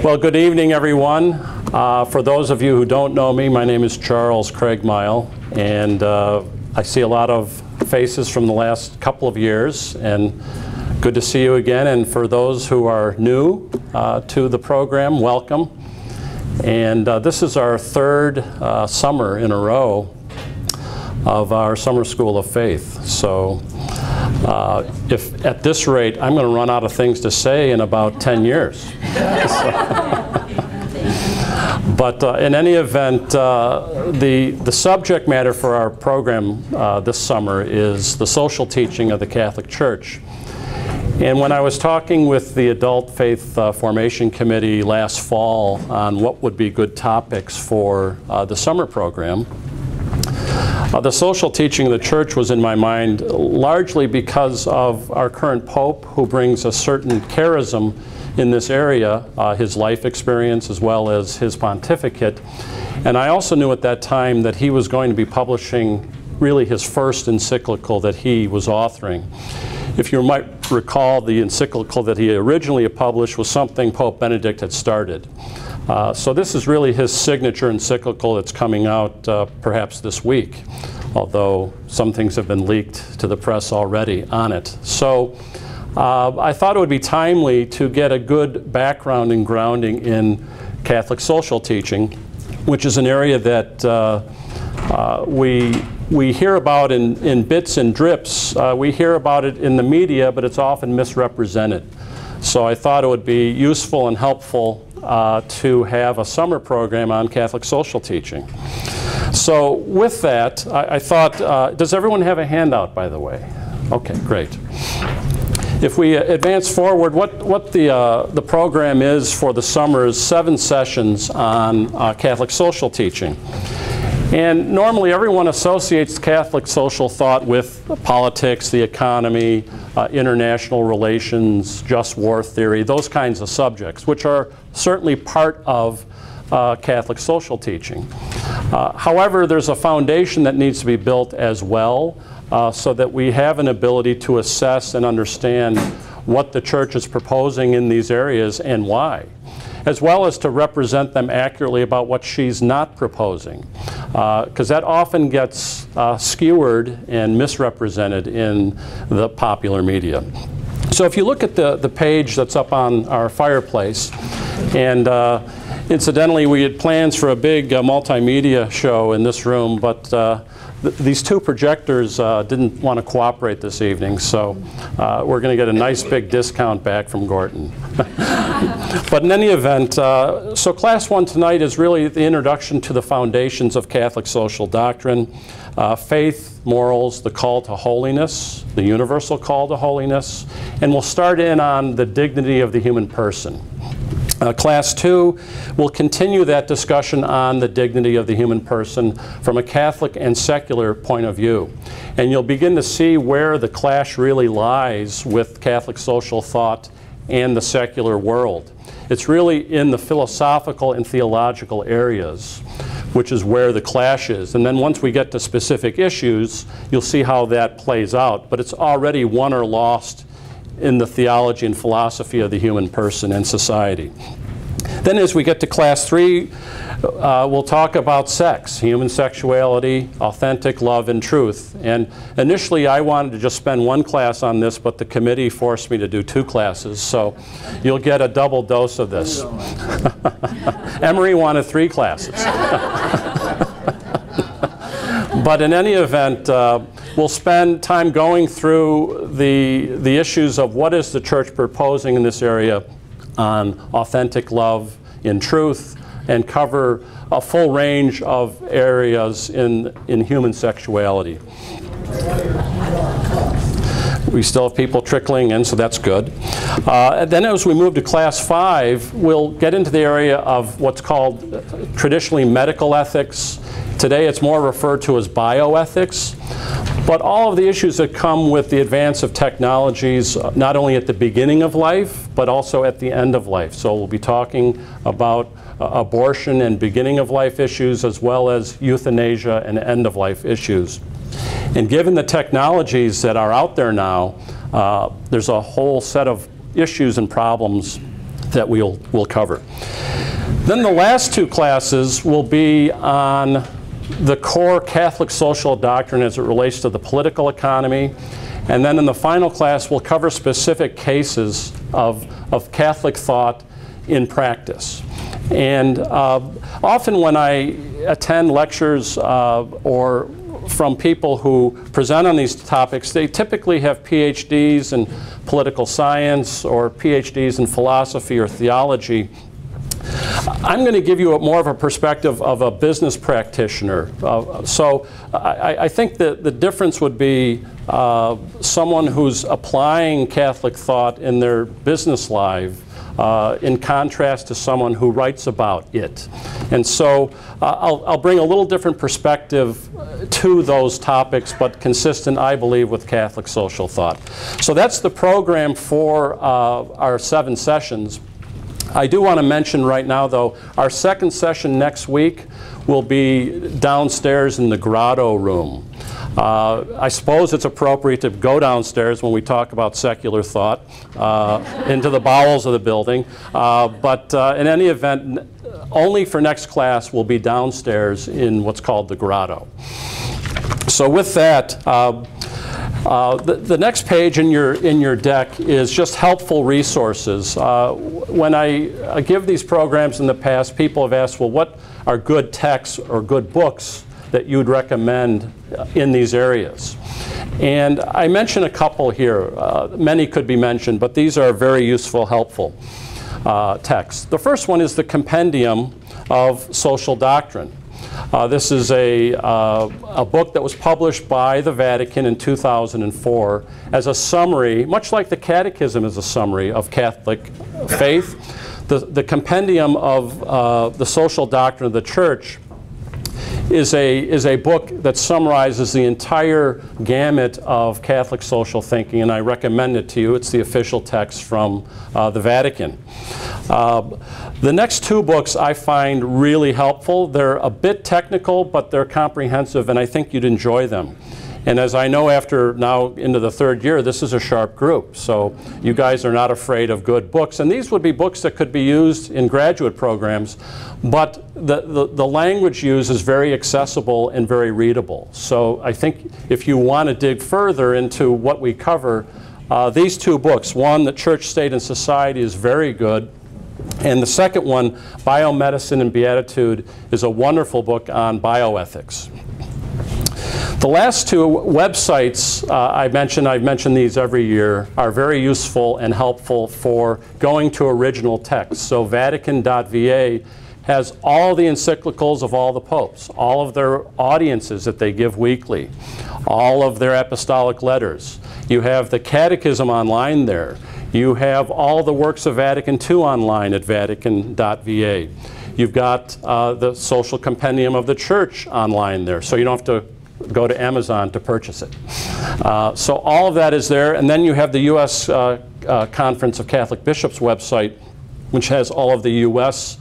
Well, good evening, everyone. For those of you who don't know me, my name is Charles Craigmile, and I see a lot of faces from the last couple of years, and good to see you again. And for those who are new to the program, welcome. And this is our third summer in a row of our Summer School of Faith. So if at this rate, I'm going to run out of things to say in about 10 years. But in any event, the subject matter for our program this summer is the social teaching of the Catholic Church. And when I was talking with the Adult Faith Formation Committee last fall on what would be good topics for the summer program, the social teaching of the Church was in my mind largely because of our current Pope, who brings a certain charism in this area, his life experience as well as his pontificate. And I also knew at that time that he was going to be publishing really his first encyclical that he was authoring. If you might recall, the encyclical that he originally published was something Pope Benedict had started. So this is really his signature encyclical that's coming out perhaps this week, although some things have been leaked to the press already on it. So I thought it would be timely to get a good background and grounding in Catholic social teaching, which is an area that we hear about in bits and drips. We hear about it in the media, but it's often misrepresented. So I thought it would be useful and helpful to have a summer program on Catholic social teaching. So with that, I thought, does everyone have a handout, by the way? Okay, great. If we advance forward, what the program is for the summer is 7 sessions on Catholic social teaching. And normally everyone associates Catholic social thought with politics, the economy, international relations, just war theory, those kinds of subjects, which are certainly part of Catholic social teaching. However, there's a foundation that needs to be built as well, so that we have an ability to assess and understand what the Church is proposing in these areas and why, as well as to represent them accurately about what she's not proposing, because that often gets skewered and misrepresented in the popular media. So if you look at the page that's up on our fireplace, and incidentally, we had plans for a big multimedia show in this room, but these 2 projectors didn't want to cooperate this evening, so we're going to get a nice big discount back from Gorton. But in any event, so Class 1 tonight is really the introduction to the foundations of Catholic social doctrine, faith, morals, the call to holiness, the universal call to holiness, and we'll start in on the dignity of the human person. Class 2 will continue that discussion on the dignity of the human person from a Catholic and secular point of view. And you'll begin to see where the clash really lies with Catholic social thought and the secular world. It's really in the philosophical and theological areas, which is where the clash is. And then once we get to specific issues, you'll see how that plays out. But it's already won or lost in the theology and philosophy of the human person and society. Then as we get to Class 3, we'll talk about sex, human sexuality, authentic love and truth. And initially I wanted to just spend 1 class on this, but the committee forced me to do 2 classes, so you'll get a double dose of this. Emery wanted 3 classes. But in any event, we'll spend time going through the issues of what is the Church proposing in this area on authentic love in truth, and cover a full range of areas in human sexuality. We still have people trickling in, so that's good. And then as we move to Class 5, we'll get into the area of what's called traditionally medical ethics. Today it's more referred to as bioethics. But all of the issues that come with the advance of technologies, not only at the beginning of life, but also at the end of life. So we'll be talking about abortion and beginning of life issues, as well as euthanasia and end of life issues. And given the technologies that are out there now, there's a whole set of issues and problems that we'll cover. Then the last two classes will be on the core Catholic social doctrine as it relates to the political economy. And then in the final class, we'll cover specific cases of Catholic thought in practice. And often when I attend lectures or from people who present on these topics, they typically have PhDs in political science or PhDs in philosophy or theology. I'm going to give you more of a perspective of a business practitioner. So I think that the difference would be someone who's applying Catholic thought in their business life in contrast to someone who writes about it. And so I'll bring a little different perspective to those topics, but consistent, I believe, with Catholic social thought. So that's the program for our 7 sessions. I do want to mention right now, though, our second session next week will be downstairs in the grotto room. I suppose it's appropriate to go downstairs when we talk about secular thought into the bowels of the building. But in any event, only for next class we'll be downstairs in what's called the grotto. So with that, the next page in your deck is just helpful resources. When I give these programs in the past, people have asked, well, what are good texts or good books that you'd recommend in these areas? And I mention a couple here. Many could be mentioned, but these are very useful, helpful texts. The first one is the Compendium of Social Doctrine. This is a book that was published by the Vatican in 2004 as a summary, much like the Catechism is a summary of Catholic faith. The Compendium of the Social Doctrine of the Church is a book that summarizes the entire gamut of Catholic social thinking, and I recommend it to you. It's the official text from the Vatican. The next 2 books I find really helpful. They're a bit technical, but they're comprehensive, and I think you'd enjoy them. And as I know, after now into the 3rd year, this is a sharp group. So you guys are not afraid of good books. And these would be books that could be used in graduate programs, but the language used is very accessible and very readable. So I think if you want to dig further into what we cover, these 2 books, one, The Church, State, and Society, is very good. And the second one, Biomedicine and Beatitude, is a wonderful book on bioethics. The last 2 websites I've mentioned these every year, are very useful and helpful for going to original texts. So Vatican.va has all the encyclicals of all the popes, all of their audiences that they give weekly, all of their apostolic letters. You have the Catechism online there. You have all the works of Vatican II online at Vatican.va. You've got the Social Compendium of the Church online there, so you don't have to go to Amazon to purchase it. So all of that is there, and then you have the U.S. Conference of Catholic Bishops website, which has all of the U.S.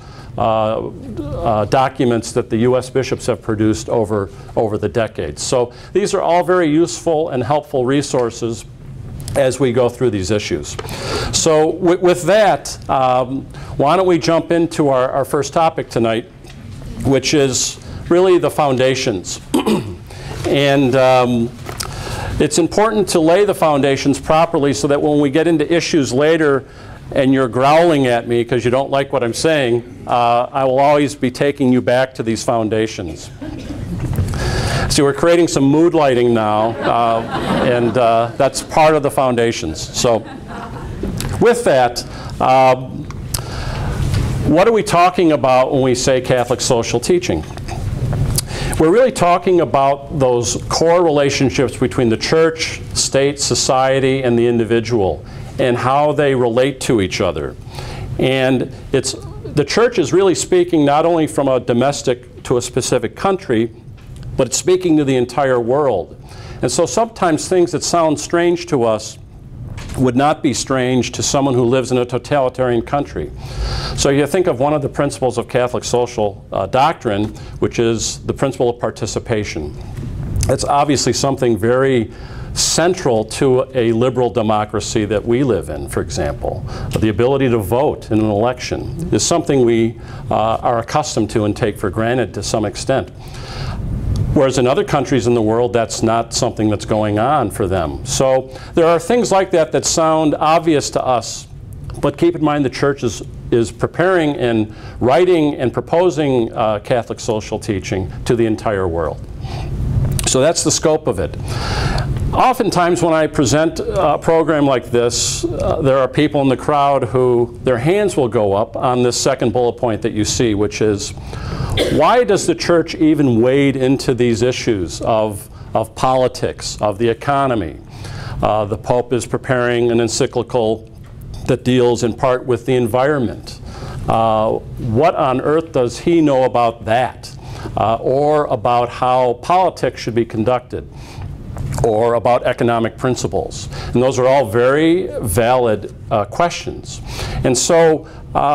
Documents that the U.S. bishops have produced over the decades. So these are all very useful and helpful resources as we go through these issues. So with that, why don't we jump into our first topic tonight, which is really the foundations. And it's important to lay the foundations properly so that when we get into issues later and you're growling at me because you don't like what I'm saying, I will always be taking you back to these foundations. See, we're creating some mood lighting now, and that's part of the foundations. So with that, what are we talking about when we say Catholic social teaching? We're really talking about those core relationships between the church, state, society, and the individual, and how they relate to each other. And the church is really speaking not only from a domestic to a specific country, but it's speaking to the entire world. And so sometimes things that sound strange to us would not be strange to someone who lives in a totalitarian country. So you think of one of the principles of Catholic social doctrine, which is the principle of participation. It's obviously something very central to a liberal democracy that we live in, for example. The ability to vote in an election is something we are accustomed to and take for granted to some extent. Whereas in other countries in the world, that's not something that's going on for them. So there are things like that that sound obvious to us, but keep in mind the church is preparing and writing and proposing Catholic social teaching to the entire world. So that's the scope of it. Oftentimes when I present a program like this, there are people in the crowd who their hands will go up on this second bullet point that you see, which is, why does the church even wade into these issues of politics, of the economy? The Pope is preparing an encyclical that deals in part with the environment. What on earth does he know about that? Or about how politics should be conducted, or about economic principles. And those are all very valid questions. And so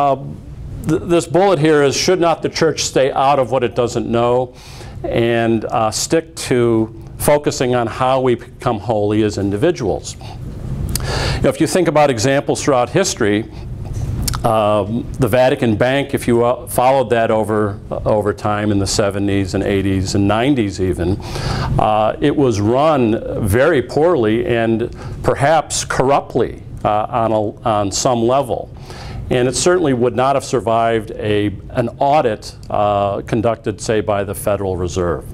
this bullet here is, should not the church stay out of what it doesn't know and stick to focusing on how we become holy as individuals? You know, if you think about examples throughout history, the Vatican Bank, if you followed that over time in the 70s and 80s and 90s even, it was run very poorly and perhaps corruptly on some level. And it certainly would not have survived an audit conducted, say, by the Federal Reserve.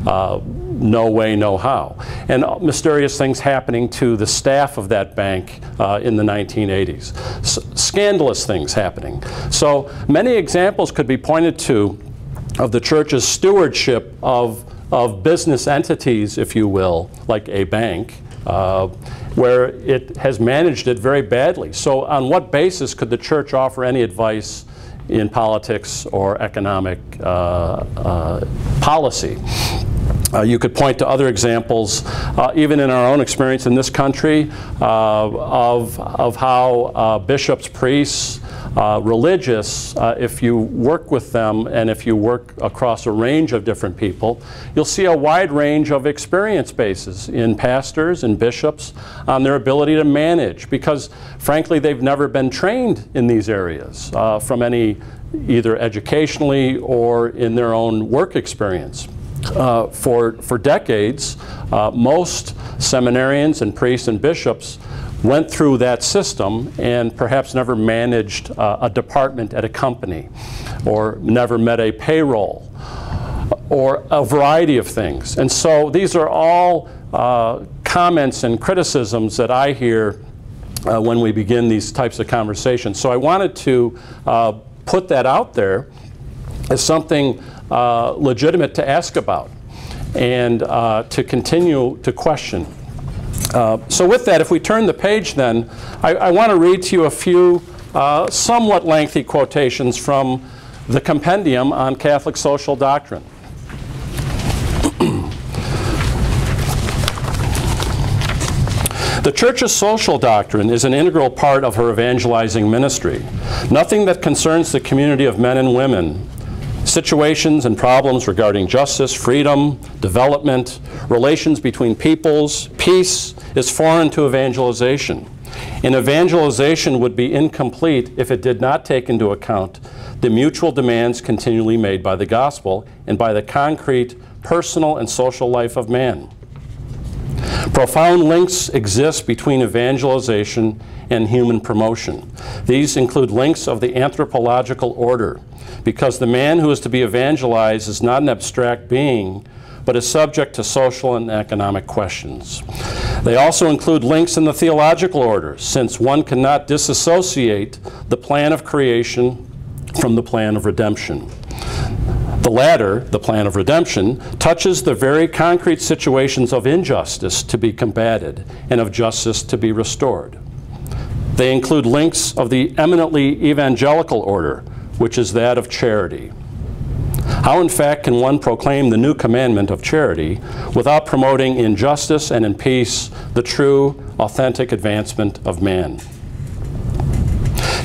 No way, no how. And mysterious things happening to the staff of that bank in the 1980s. Scandalous things happening. So many examples could be pointed to of the church's stewardship of business entities, if you will, like a bank, where it has managed it very badly. So on what basis could the church offer any advice in politics or economic policy? You could point to other examples, even in our own experience in this country, of how bishops, priests, religious, if you work with them and if you work across a range of different people, you'll see a wide range of experience bases in pastors and bishops on their ability to manage, because frankly they've never been trained in these areas from any, either educationally or in their own work experience. For decades, most seminarians and priests and bishops went through that system and perhaps never managed a department at a company, or never met a payroll, or a variety of things. And so these are all comments and criticisms that I hear when we begin these types of conversations. So I wanted to put that out there as something legitimate to ask about and to continue to question. So with that, if we turn the page then, I want to read to you a few somewhat lengthy quotations from the Compendium on Catholic Social Doctrine. The Church's social doctrine is an integral part of her evangelizing ministry. Nothing that concerns the community of men and women, situations and problems regarding justice, freedom, development, relations between peoples, peace, is foreign to evangelization. And evangelization would be incomplete if it did not take into account the mutual demands continually made by the gospel and by the concrete, personal, and social life of man. Profound links exist between evangelization and human promotion. These include links of the anthropological order, because the man who is to be evangelized is not an abstract being, but is subject to social and economic questions. They also include links in the theological order, since one cannot disassociate the plan of creation from the plan of redemption. The latter, the plan of redemption, touches the very concrete situations of injustice to be combated and of justice to be restored. They include links of the eminently evangelical order, which is that of charity. How, in fact, can one proclaim the new commandment of charity without promoting in justice and in peace the true, authentic advancement of man?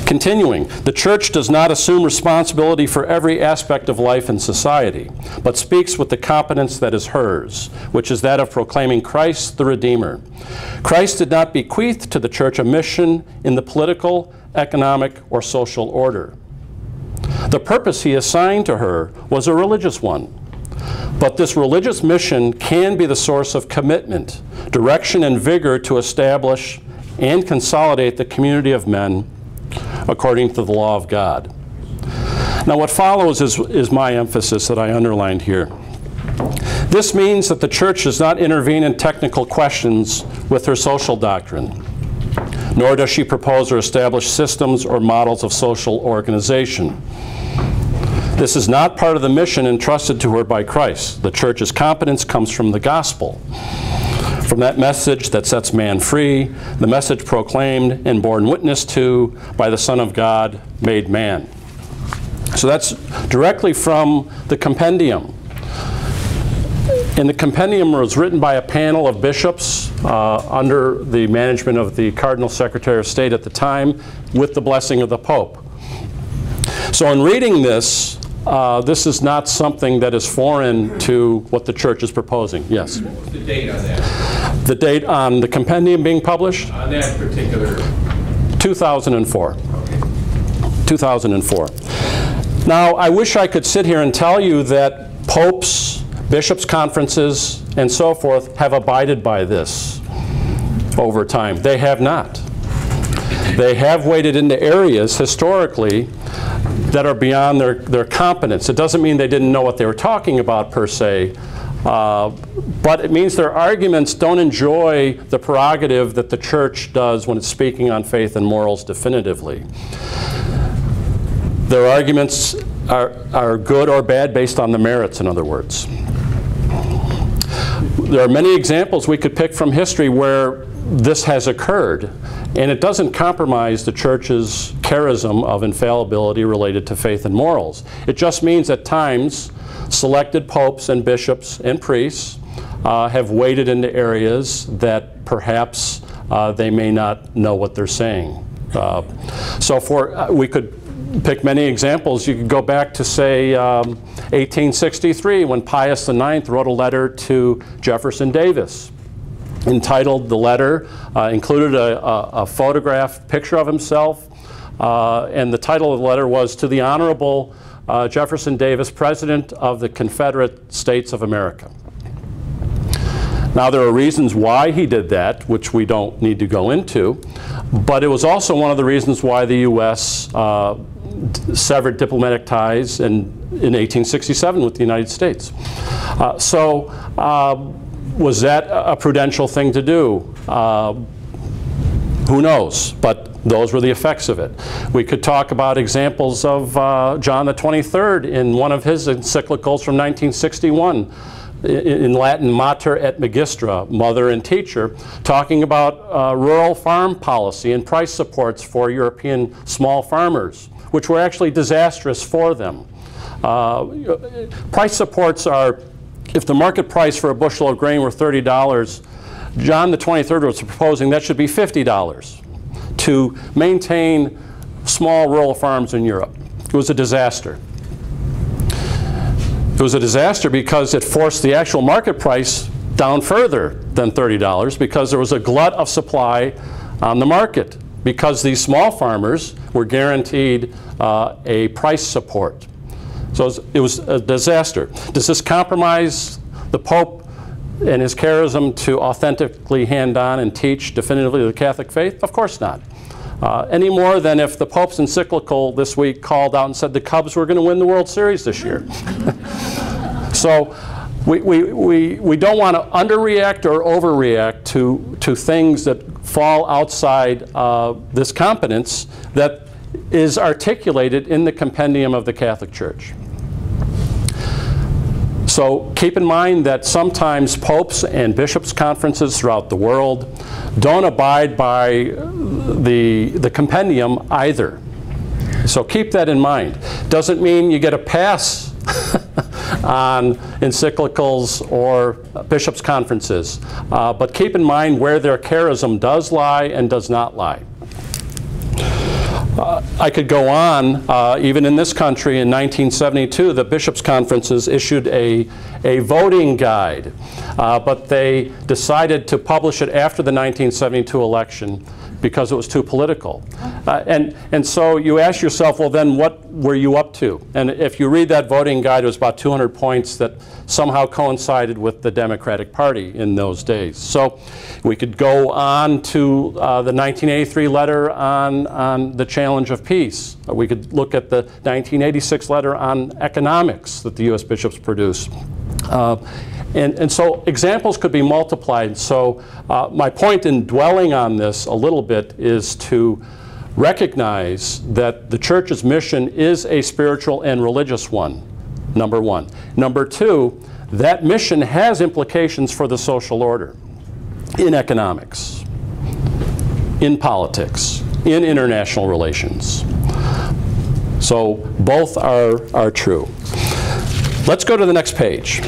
Continuing, the church does not assume responsibility for every aspect of life in society, but speaks with the competence that is hers, which is that of proclaiming Christ the Redeemer. Christ did not bequeath to the church a mission in the political, economic, or social order. The purpose he assigned to her was a religious one. But this religious mission can be the source of commitment, direction, and vigor to establish and consolidate the community of men according to the law of God. Now what follows is my emphasis that I underlined here. This means that the church does not intervene in technical questions with her social doctrine, nor does she propose or establish systems or models of social organization. This is not part of the mission entrusted to her by Christ. The church's competence comes from the gospel, from that message that sets man free, the message proclaimed and borne witness to by the Son of God made man. So that's directly from the compendium. And the compendium was written by a panel of bishops under the management of the Cardinal Secretary of State at the time, with the blessing of the Pope. So in reading this, this is not something that is foreign to what the church is proposing. Yes? What's the date on that? The date on the compendium being published? On that particular? 2004. Okay. 2004. Now, I wish I could sit here and tell you that popes, bishops' conferences, and so forth have abided by this over time. They have not. They have waded into areas historically that are beyond their competence. It doesn't mean they didn't know what they were talking about per se, but it means their arguments don't enjoy the prerogative that the church does when it's speaking on faith and morals definitively. Their arguments are good or bad based on the merits, in other words. There are many examples we could pick from history where this has occurred, and it doesn't compromise the church's charism of infallibility related to faith and morals. It just means at times selected popes and bishops and priests have waded into areas that perhaps they may not know what they're saying. We could pick many examples. You could go back to, say, 1863, when Pius IX wrote a letter to Jefferson Davis. Entitled, the letter included a photograph picture of himself, and the title of the letter was, "To the Honorable Jefferson Davis, President of the Confederate States of America." Now, there are reasons why he did that, which we don't need to go into, but it was also one of the reasons why the U.S. Severed diplomatic ties in 1867 with the United States. Was that a prudential thing to do? Who knows? But those were the effects of it. We could talk about examples of John the 23rd in one of his encyclicals from 1961, in Latin, Mater et Magistra, mother and teacher, talking about rural farm policy and price supports for European small farmers, which were actually disastrous for them. Price supports are, if the market price for a bushel of grain were $30, John the 23rd was proposing that should be $50 to maintain small rural farms in Europe. It was a disaster. It was a disaster because it forced the actual market price down further than $30 because there was a glut of supply on the market, because these small farmers were guaranteed a price support. So it was a disaster. Does this compromise the Pope and his charism to authentically hand on and teach definitively the Catholic faith? Of course not. Any more than if the Pope's encyclical this week called out and said the Cubs were going to win the World Series this year. So we don't want to underreact or overreact to things that fall outside this competence that is articulated in the compendium of the Catholic Church. So keep in mind that sometimes popes and bishops' conferences throughout the world don't abide by the compendium either. So keep that in mind. Doesn't mean you get a pass on encyclicals or bishops' conferences, but keep in mind where their charism does lie and does not lie. I could go on. Even in this country in 1972, the bishops' conferences issued a voting guide, but they decided to publish it after the 1972 election because it was too political. And so you ask yourself, well, then what were you up to? And if you read that voting guide, it was about 200 points that somehow coincided with the Democratic Party in those days. So we could go on to the 1983 letter on the challenge of peace. We could look at the 1986 letter on economics that the U.S. bishops produced. And so examples could be multiplied. So my point in dwelling on this a little bit is to recognize that the church's mission is a spiritual and religious one, number one. Number two, that mission has implications for the social order in economics, in politics, in international relations. So both are true. Let's go to the next page.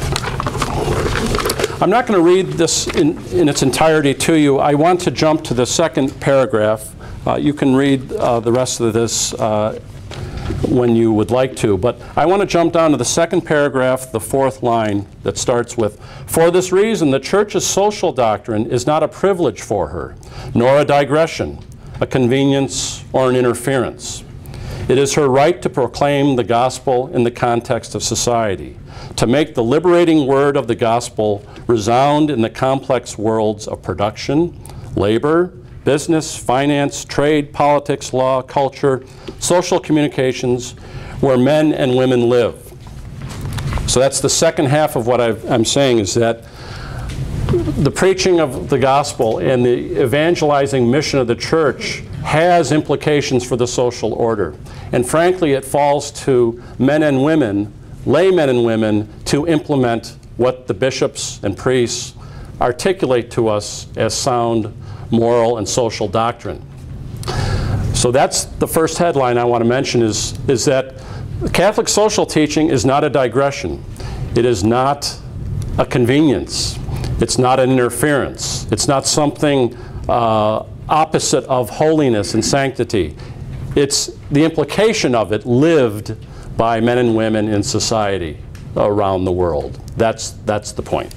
I'm not going to read this in its entirety to you. I want to jump to the second paragraph. You can read the rest of this when you would like to, but I want to jump down to the second paragraph, the fourth line that starts with, "For this reason, the church's social doctrine is not a privilege for her, nor a digression, a convenience, or an interference. It is her right to proclaim the gospel in the context of society, to make the liberating word of the gospel resound in the complex worlds of production, labor, business, finance, trade, politics, law, culture, social communications, where men and women live." So that's the second half of what I'm saying, is that the preaching of the gospel and the evangelizing mission of the church has implications for the social order. And frankly, it falls to men and women, laymen and women, to implement what the bishops and priests articulate to us as sound moral and social doctrine. So that's the first headline I want to mention, is that Catholic social teaching is not a digression. It is not a convenience. It's not an interference. It's not something opposite of holiness and sanctity. It's the implication of it lived by men and women in society around the world. That's the point.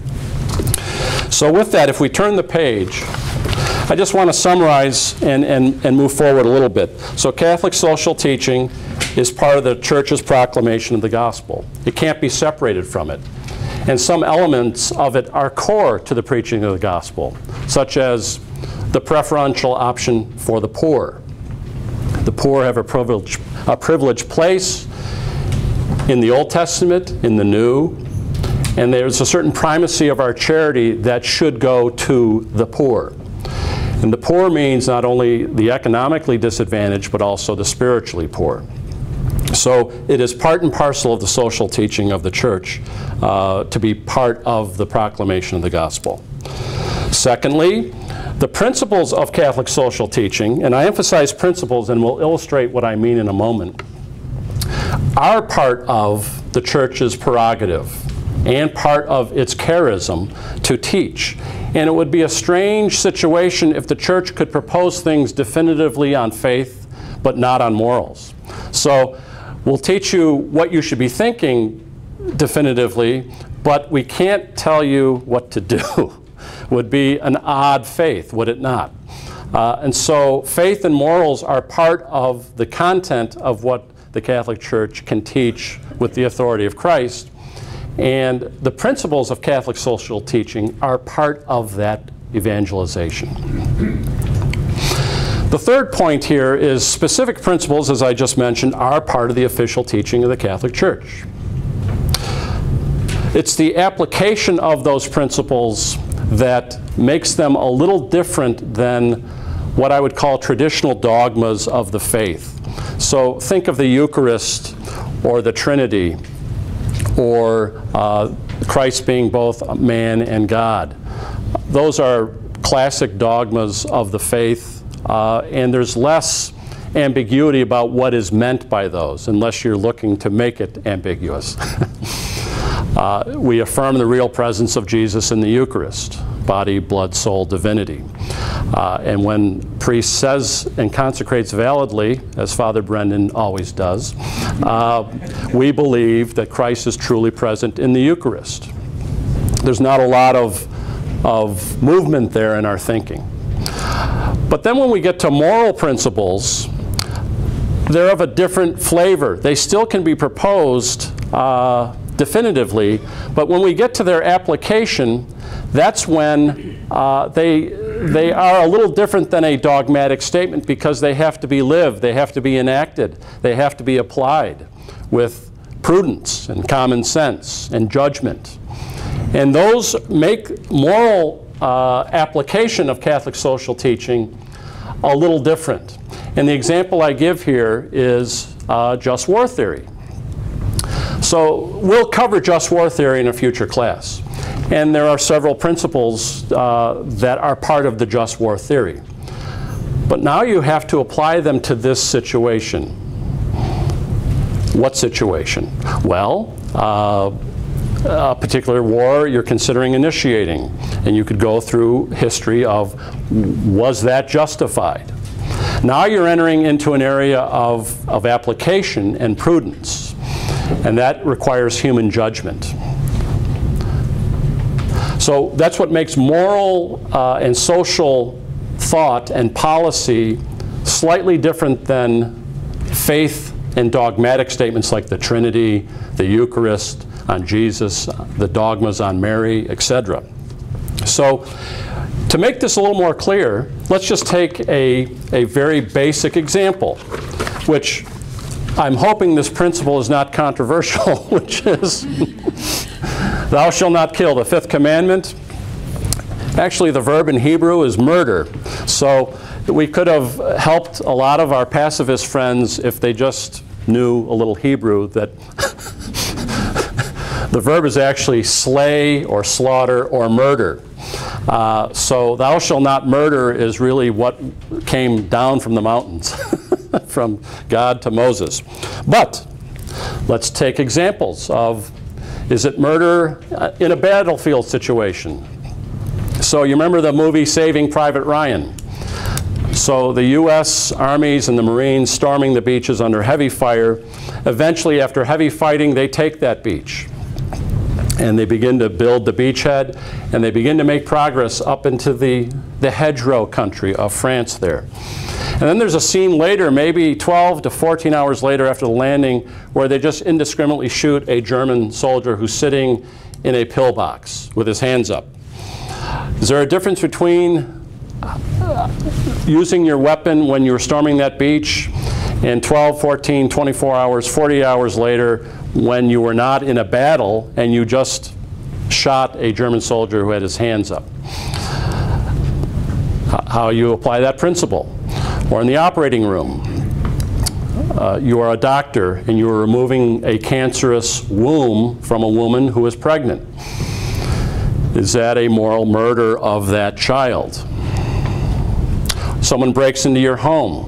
So with that, if we turn the page, I just want to summarize and move forward a little bit. So Catholic social teaching is part of the Church's proclamation of the gospel. It can't be separated from it. And some elements of it are core to the preaching of the gospel, such as the preferential option for the poor. The poor have a privileged place in the Old Testament, in the New, and there's a certain primacy of our charity that should go to the poor. And the poor means not only the economically disadvantaged, but also the spiritually poor. So it is part and parcel of the social teaching of the Church to be part of the proclamation of the gospel. Secondly, the principles of Catholic social teaching, and I emphasize principles and will illustrate what I mean in a moment, are part of the Church's prerogative and part of its charism to teach. And it would be a strange situation if the Church could propose things definitively on faith but not on morals. So we'll teach you what you should be thinking definitively, but we can't tell you what to do. Would be an odd faith, would it not? And so faith and morals are part of the content of what the Catholic Church can teach with the authority of Christ. And the principles of Catholic social teaching are part of that evangelization. The third point here is specific principles, as I just mentioned, are part of the official teaching of the Catholic Church. It's the application of those principles that makes them a little different than what I would call traditional dogmas of the faith. So think of the Eucharist or the Trinity, or Christ being both man and God. Those are classic dogmas of the faith, and there's less ambiguity about what is meant by those, unless you're looking to make it ambiguous. We affirm the real presence of Jesus in the Eucharist, body, blood, soul, divinity. And when priest says and consecrates validly, as Father Brendan always does, we believe that Christ is truly present in the Eucharist. There's not a lot of movement there in our thinking. But then when we get to moral principles, they're of a different flavor. They still can be proposed definitively, but when we get to their application, that's when they are a little different than a dogmatic statement, because they have to be lived, they have to be enacted, they have to be applied with prudence and common sense and judgment. And those make moral application of Catholic social teaching a little different. And the example I give here is just war theory. So we'll cover just war theory in a future class. And there are several principles that are part of the just war theory. But now you have to apply them to this situation. What situation? Well, a particular war you're considering initiating. And you could go through history of, was that justified? Now you're entering into an area of application and prudence. And that requires human judgment. So that's what makes moral and social thought and policy slightly different than faith and dogmatic statements like the Trinity, the Eucharist, on Jesus, the dogmas on Mary, etc. So to make this a little more clear, let's just take a very basic example, which I'm hoping this principle is not controversial, which is thou shalt not kill, the fifth commandment. Actually, the verb in Hebrew is murder. So we could have helped a lot of our pacifist friends if they just knew a little Hebrew, that the verb is actually slay or slaughter or murder. So thou shalt not murder is really what came down from the mountains, from God to Moses. But let's take examples of, is it murder in a battlefield situation? So you remember the movie Saving Private Ryan? So the U.S. armies and the Marines storming the beaches under heavy fire. Eventually, after heavy fighting, they take that beach. And they begin to build the beachhead, and they begin to make progress up into the hedgerow country of France there. And then there's a scene later, maybe 12 to 14 hours later after the landing, where they just indiscriminately shoot a German soldier who's sitting in a pillbox with his hands up. Is there a difference between using your weapon when you were storming that beach and 12, 14, 24 hours, 40 hours later when you were not in a battle and you just shot a German soldier who had his hands up? How you apply that principle? Or in the operating room, you are a doctor and you are removing a cancerous womb from a woman who is pregnant. Is that a moral murder of that child? Someone breaks into your home.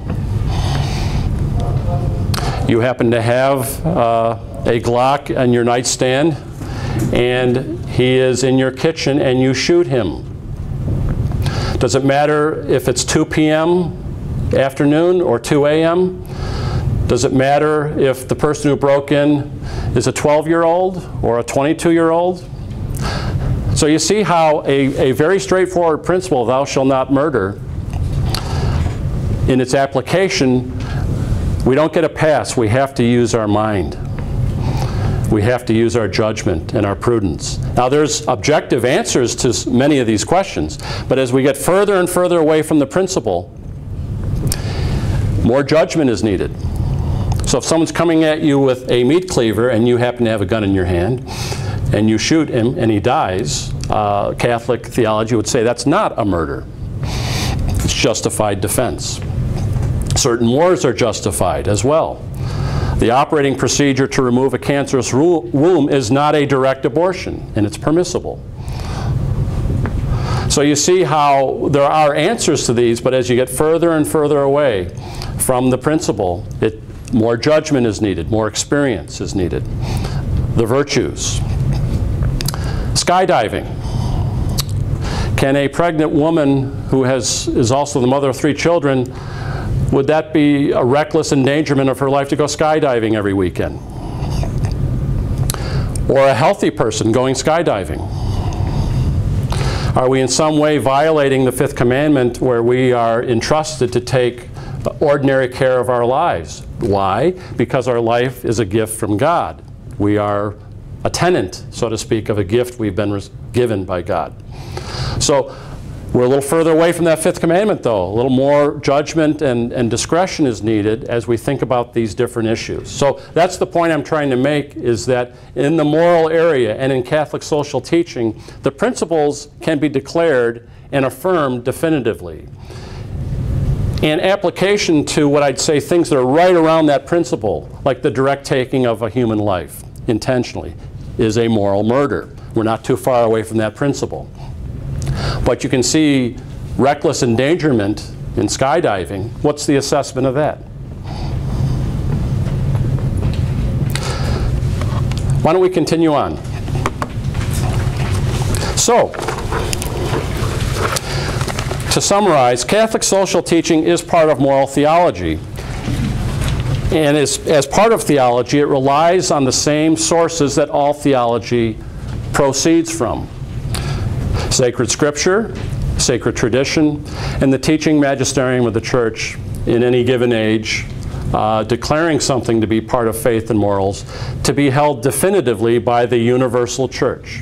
You happen to have a Glock on your nightstand, and he is in your kitchen and you shoot him. Does it matter if it's 2 p.m. afternoon or 2 a.m.? Does it matter if the person who broke in is a 12-year-old or a 22-year-old? So you see how a very straightforward principle, thou shalt not murder, in its application, we don't get a pass. We have to use our mind. We have to use our judgment and our prudence. Now there's objective answers to many of these questions, but as we get further and further away from the principle, more judgment is needed. So if someone's coming at you with a meat cleaver and you happen to have a gun in your hand, and you shoot him and he dies, Catholic theology would say that's not a murder. It's justified defense. Certain wars are justified as well. The operating procedure to remove a cancerous womb is not a direct abortion, and it's permissible. So you see how there are answers to these, but as you get further and further away from the principle, more judgment is needed, more experience is needed. The virtues. Skydiving. Can a pregnant woman who is also the mother of 3 children, would that be a reckless endangerment of her life to go skydiving every weekend? Or a healthy person going skydiving? Are we in some way violating the 5th commandment where we are entrusted to take ordinary care of our lives? Why? Because our life is a gift from God. We are a tenant, so to speak, of a gift we've been given by God. So we're a little further away from that 5th commandment, though. A little more judgment and discretion is needed as we think about these different issues. So that's the point I'm trying to make, is that in the moral area and in Catholic social teaching, the principles can be declared and affirmed definitively. And application to what I'd say things that are right around that principle, like the direct taking of a human life intentionally, is a moral murder. We're not too far away from that principle. But you can see reckless endangerment in skydiving. What's the assessment of that? Why don't we continue on? So, to summarize, Catholic social teaching is part of moral theology. And as part of theology, it relies on the same sources that all theology proceeds from: sacred scripture, sacred tradition, and the teaching magisterium of the Church in any given age, declaring something to be part of faith and morals, to be held definitively by the universal Church.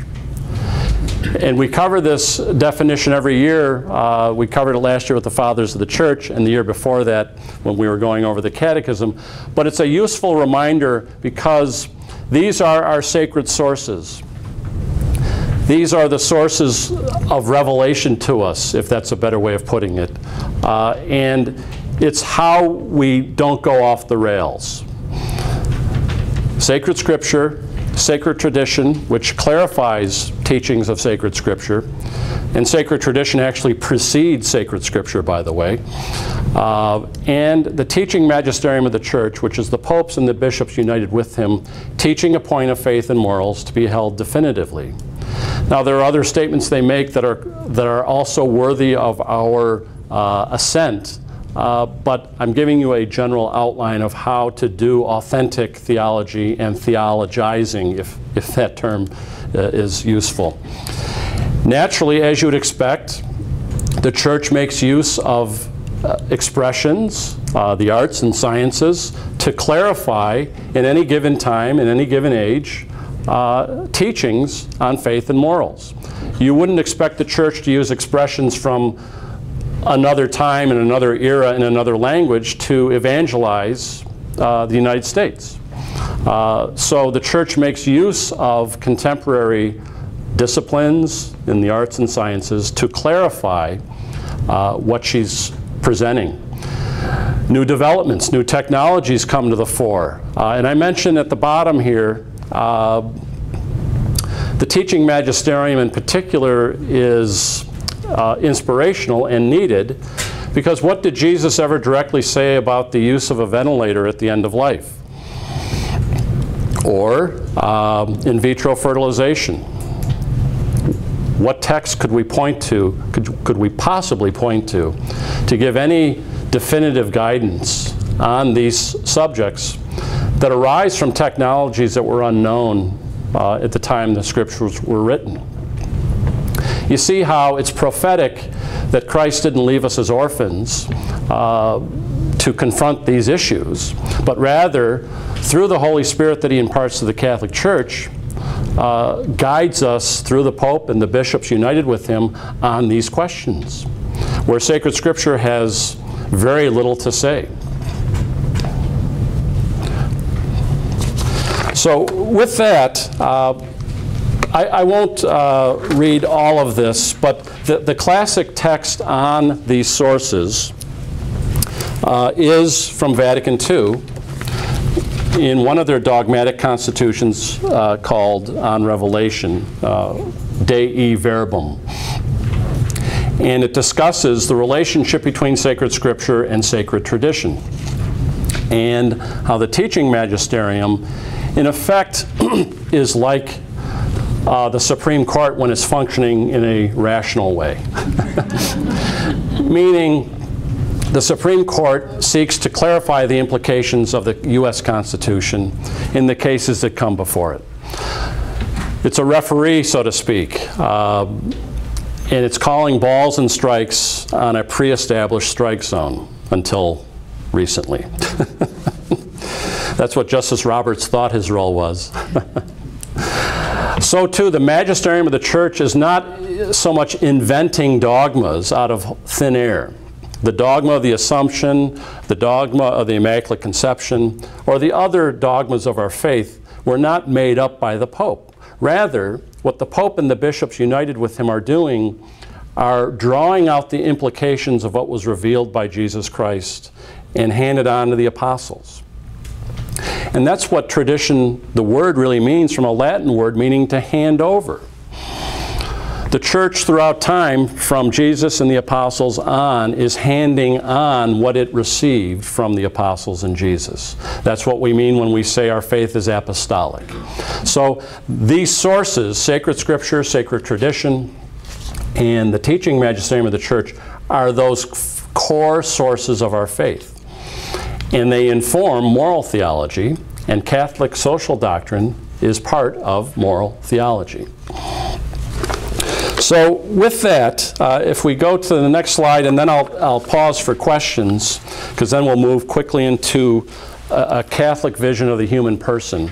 And we cover this definition every year. We covered it last year with the Fathers of the Church, and the year before that when we were going over the Catechism. But it's a useful reminder because these are our sacred sources. These are the sources of revelation to us, if that's a better way of putting it. And it's how we don't go off the rails. Sacred Scripture, sacred tradition, which clarifies teachings of sacred Scripture, and sacred tradition actually precedes sacred Scripture, by the way, and the teaching magisterium of the Church, which is the popes and the bishops united with him, teaching a point of faith and morals to be held definitively. Now, there are other statements they make that are also worthy of our assent, but I'm giving you a general outline of how to do authentic theology and theologizing, if that term is useful. Naturally, as you would expect, the Church makes use of expressions, the arts and sciences, to clarify in any given time, in any given age, teachings on faith and morals. You wouldn't expect the Church to use expressions from another time in another era in another language to evangelize the United States. So the Church makes use of contemporary disciplines in the arts and sciences to clarify what she's presenting. New developments, new technologies come to the fore. And I mentioned at the bottom here, the teaching magisterium in particular is inspirational and needed, because what did Jesus ever directly say about the use of a ventilator at the end of life? Or in vitro fertilization? What text could we point to, could we possibly point to give any definitive guidance on these subjects that arise from technologies that were unknown at the time the Scriptures were written? You see how it's prophetic that Christ didn't leave us as orphans to confront these issues, but rather, through the Holy Spirit that He imparts to the Catholic Church, guides us through the Pope and the bishops united with him on these questions, where sacred Scripture has very little to say. So with that, I won't read all of this, but the classic text on these sources is from Vatican II in one of their dogmatic constitutions called On Revelation, Dei Verbum. And it discusses the relationship between sacred Scripture and sacred tradition, and how the teaching magisterium, in effect, is like the Supreme Court when it's functioning in a rational way. Meaning, the Supreme Court seeks to clarify the implications of the U.S. Constitution in the cases that come before it. It's a referee, so to speak, and it's calling balls and strikes on a pre-established strike zone until recently. That's what Justice Roberts thought his role was. So too, the magisterium of the church is not so much inventing dogmas out of thin air. The dogma of the Assumption, the dogma of the Immaculate Conception, or the other dogmas of our faith were not made up by the Pope. Rather, what the Pope and the bishops united with him are doing are drawing out the implications of what was revealed by Jesus Christ and handed on to the apostles. And that's what tradition, the word really means, from a Latin word meaning to hand over. The church throughout time, from Jesus and the apostles on, is handing on what it received from the apostles and Jesus. That's what we mean when we say our faith is apostolic. So these sources, sacred scripture, sacred tradition, and the teaching magisterium of the church are those core sources of our faith. And they inform moral theology, and Catholic social doctrine is part of moral theology. So with that, if we go to the next slide, and then I'll pause for questions, because then we'll move quickly into a Catholic vision of the human person.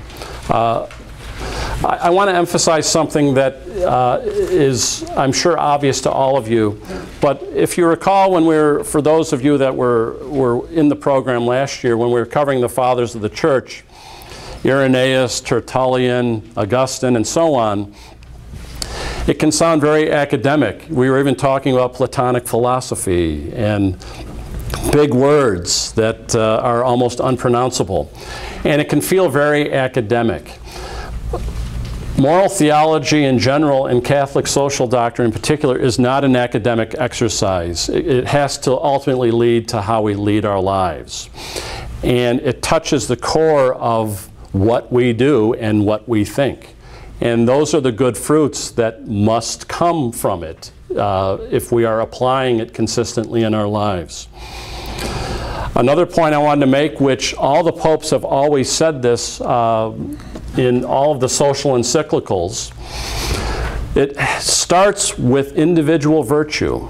I want to emphasize something that is, I'm sure, obvious to all of you. But if you recall, when for those of you that were in the program last year, when we were covering the fathers of the church, Irenaeus, Tertullian, Augustine, and so on, it can sound very academic. We were even talking about Platonic philosophy and big words that are almost unpronounceable. And it can feel very academic. Moral theology in general, and Catholic social doctrine in particular, is not an academic exercise. It has to ultimately lead to how we lead our lives. And it touches the core of what we do and what we think. And those are the good fruits that must come from it if we are applying it consistently in our lives. Another point I wanted to make, which all the popes have always said this in all of the social encyclicals, it starts with individual virtue.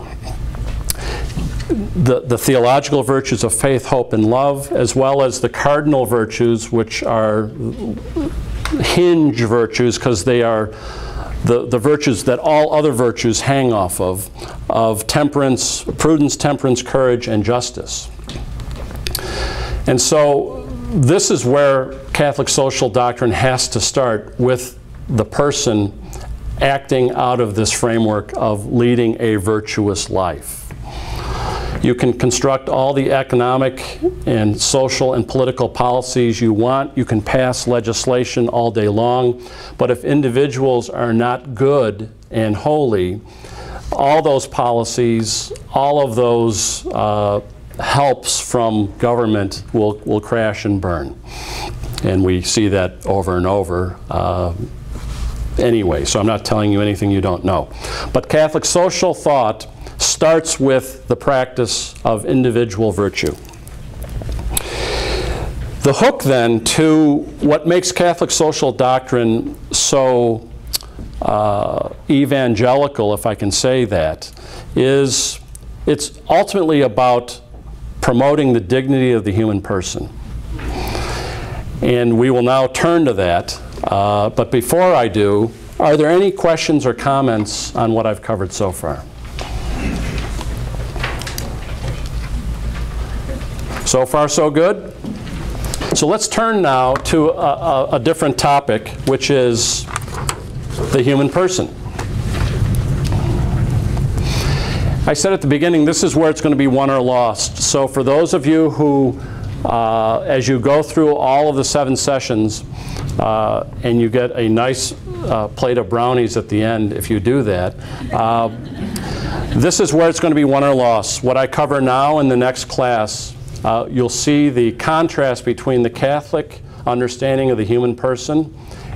The theological virtues of faith, hope, and love, as well as the cardinal virtues, which are hinge virtues, because they are the virtues that all other virtues hang off of temperance, prudence, temperance, courage, and justice. And so this is where Catholic social doctrine has to start, with the person acting out of this framework of leading a virtuous life. You can construct all the economic and social and political policies you want. You can pass legislation all day long. But if individuals are not good and holy, all those policies, all of those helps from government will crash and burn. And we see that over and over anyway, so I'm not telling you anything you don't know. But Catholic social thought starts with the practice of individual virtue. The hook then to what makes Catholic social doctrine so evangelical, if I can say that, is it's ultimately about promoting the dignity of the human person. And we will now turn to that. But before I do, are there any questions or comments on what I've covered so far? So far, so good? So let's turn now to a different topic, which is the human person. I said at the beginning, this is where it's going to be won or lost. So for those of you who, as you go through all of the 7 sessions, and you get a nice plate of brownies at the end, if you do that, this is where it's going to be won or lost. What I cover now in the next class, you'll see the contrast between the Catholic understanding of the human person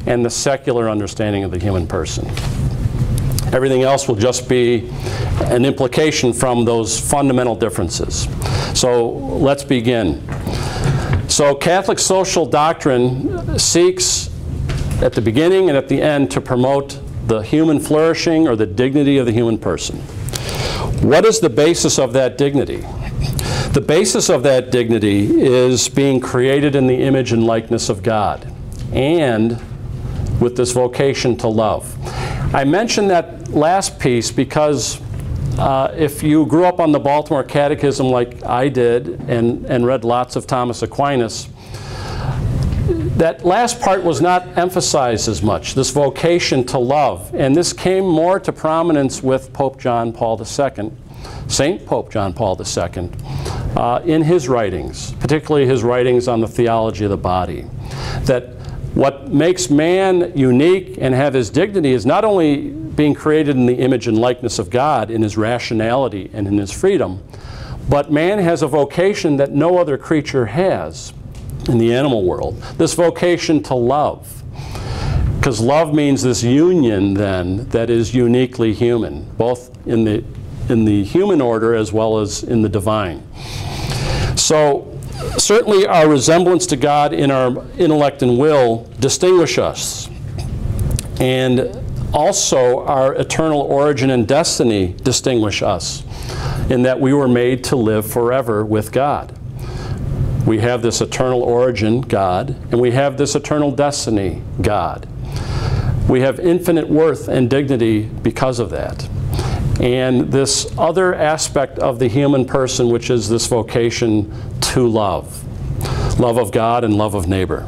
and the secular understanding of the human person. Everything else will just be an implication from those fundamental differences. So let's begin. So Catholic social doctrine seeks at the beginning and at the end to promote the human flourishing or the dignity of the human person. What is the basis of that dignity? The basis of that dignity is being created in the image and likeness of God, and with this vocation to love. I mentioned that last piece because if you grew up on the Baltimore Catechism like I did and read lots of Thomas Aquinas, that last part was not emphasized as much, this vocation to love. And this came more to prominence with Pope John Paul II, St. Pope John Paul II, in his writings, particularly his writings on the theology of the body. That what makes man unique and have his dignity is not only being created in the image and likeness of God in his rationality and in his freedom, but man has a vocation that no other creature has in the animal world, this vocation to love. Because love means this union then that is uniquely human, both in the human order as well as in the divine. So certainly our resemblance to God in our intellect and will distinguish us. And also our eternal origin and destiny distinguish us in that we were made to live forever with God. We have this eternal origin, God, and we have this eternal destiny, God. We have infinite worth and dignity because of that. And this other aspect of the human person, which is this vocation to love. Love of God and love of neighbor.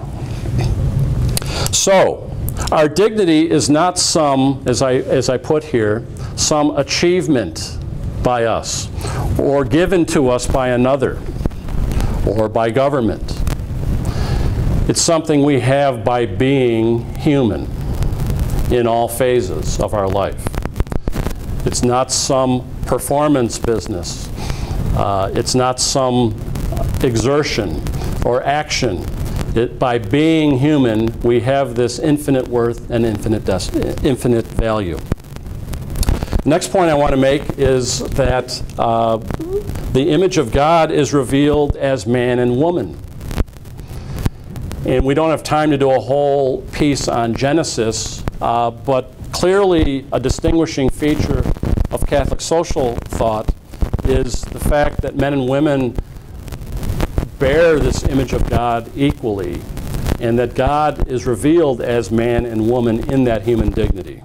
So, our dignity is not some, as I put here, some achievement by us, or given to us by another, or by government. It's something we have by being human in all phases of our life. It's not some performance business. It's not some exertion or action. By being human, we have this infinite worth and infinite value. Next point I want to make is that the image of God is revealed as man and woman. And we don't have time to do a whole piece on Genesis, but clearly a distinguishing feature of Catholic social thought is the fact that men and women bear this image of God equally, and that God is revealed as man and woman in that human dignity.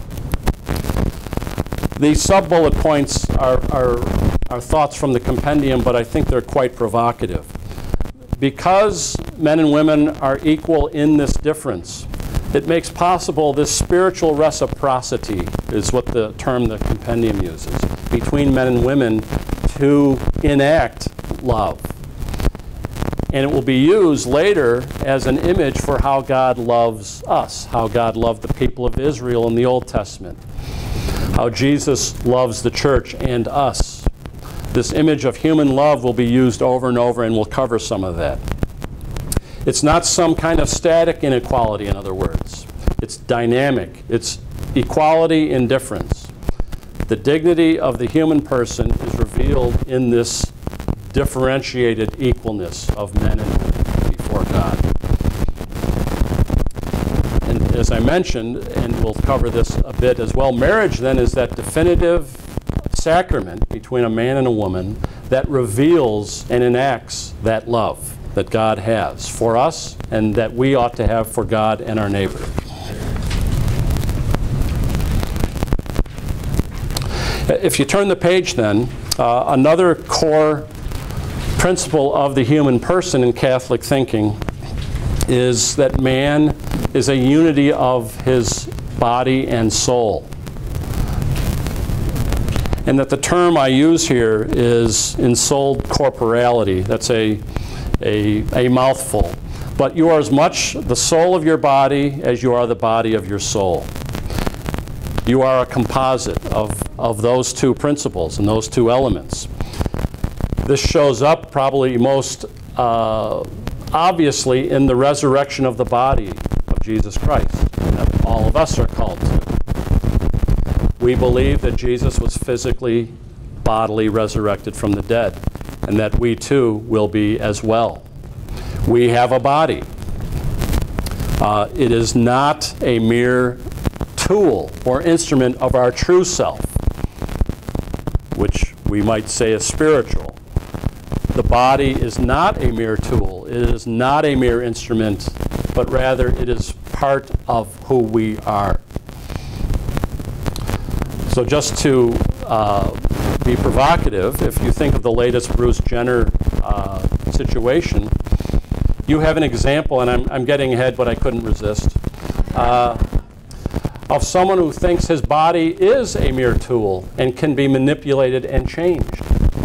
These sub-bullet points are thoughts from the compendium, but I think they're quite provocative. Because men and women are equal in this difference, it makes possible this spiritual reciprocity, is what the term the compendium uses, between men and women to enact love. And it will be used later as an image for how God loves us, how God loved the people of Israel in the Old Testament, how Jesus loves the church and us. This image of human love will be used over and over, and we'll cover some of that. It's not some kind of static inequality, in other words. It's dynamic. It's equality in difference. The dignity of the human person is revealed in this differentiated equalness of men and women before God. And as I mentioned, and we'll cover this a bit as well, marriage then is that definitive sacrament between a man and a woman that reveals and enacts that love that God has for us and that we ought to have for God and our neighbor. If you turn the page then, another core principle of the human person in Catholic thinking is that man is a unity of his body and soul. And that the term I use here is ensouled corporality. That's a mouthful. But you are as much the soul of your body as you are the body of your soul. You are a composite of those two principles and those two elements. This shows up probably most obviously in the resurrection of the body of Jesus Christ. us are called to. We believe that Jesus was physically, bodily resurrected from the dead, and that we too will be as well. We have a body. It is not a mere tool or instrument of our true self, which we might say is spiritual. The body is not a mere tool. It is not a mere instrument, but rather it is part of who we are. So just to be provocative, if you think of the latest Bruce Jenner situation, you have an example, and I'm getting ahead, but I couldn't resist, of someone who thinks his body is a mere tool and can be manipulated and changed.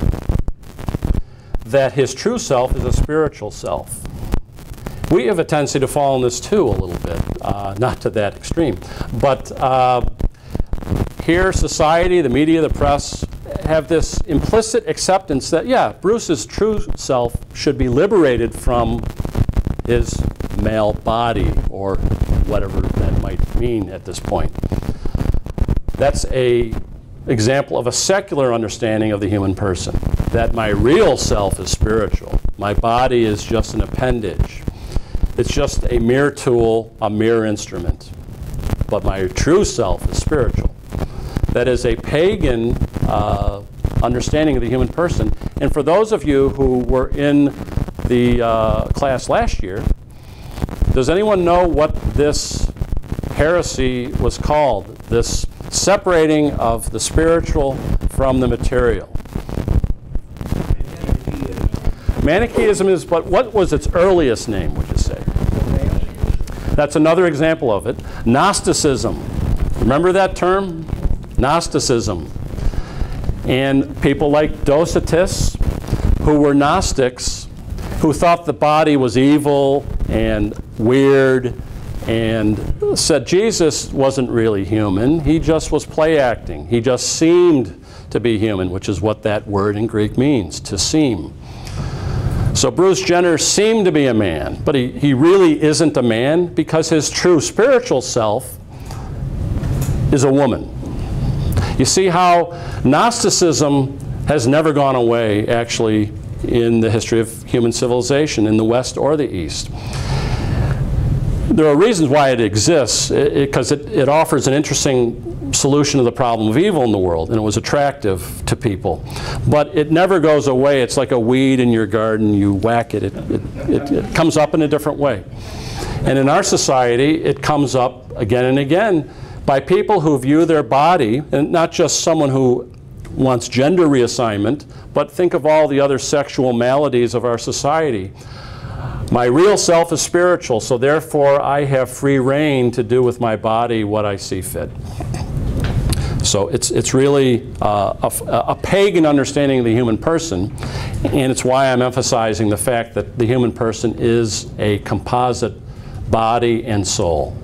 That his true self is a spiritual self. We have a tendency to fall in this too a little bit, not to that extreme. But here, society, the media, the press, have this implicit acceptance that, yeah, Bruce's true self should be liberated from his male body, or whatever that might mean at this point. That's an example of a secular understanding of the human person, that my real self is spiritual. My body is just an appendage. It's just a mere tool, a mere instrument. But my true self is spiritual. That is a pagan understanding of the human person. And for those of you who were in the class last year, does anyone know what this heresy was called? This separating of the spiritual from the material. Manichaeism is, but what was its earliest name, would you say? That's another example of it. Gnosticism. Remember that term? Gnosticism. And people like Docetus, who were Gnostics, who thought the body was evil and weird, and said Jesus wasn't really human. He just was play acting. He just seemed to be human, which is what that word in Greek means, to seem. So Bruce Jenner seemed to be a man, but he really isn't a man, because his true spiritual self is a woman. You see how Gnosticism has never gone away, actually, in the history of human civilization, in the West or the East. There are reasons why it exists, because it offers an interesting solution to the problem of evil in the world, and it was attractive to people. But it never goes away. It's like a weed in your garden. You whack it, it comes up in a different way. And in our society, it comes up again and again by people who view their body, and not just someone who wants gender reassignment, but think of all the other sexual maladies of our society. My real self is spiritual, so therefore I have free reign to do with my body what I see fit. So it's really a pagan understanding of the human person, and it's why I'm emphasizing the fact that the human person is a composite body and soul.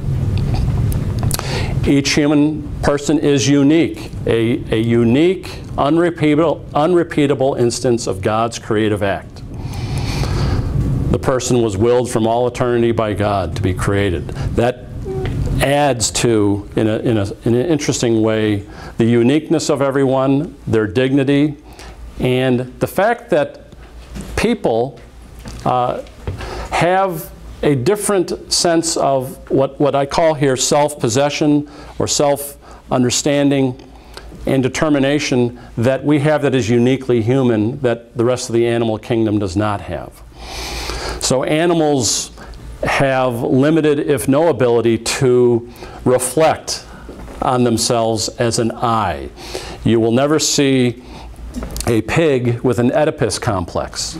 Each human person is unique, a unique, unrepeatable instance of God's creative act. The person was willed from all eternity by God to be created. That adds to, in an interesting way, the uniqueness of everyone, their dignity, and the fact that people have a different sense of what I call here self-possession or self-understanding and determination that we have that is uniquely human, that the rest of the animal kingdom does not have. So animals have limited, if no ability, to reflect on themselves as an I. You will never see a pig with an Oedipus complex.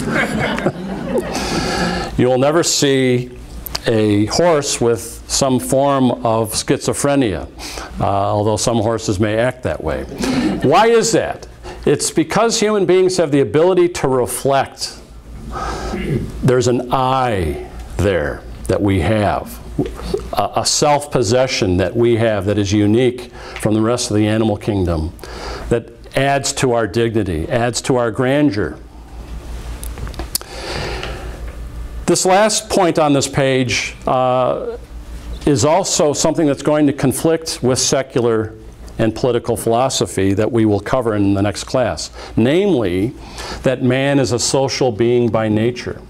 You will never see a horse with some form of schizophrenia, although some horses may act that way. Why is that? It's because human beings have the ability to reflect. There's an I there that we have, a self-possession that we have that is unique from the rest of the animal kingdom, that adds to our dignity, adds to our grandeur. This last point on this page is also something that's going to conflict with secular and political philosophy that we will cover in the next class. Namely, that man is a social being by nature.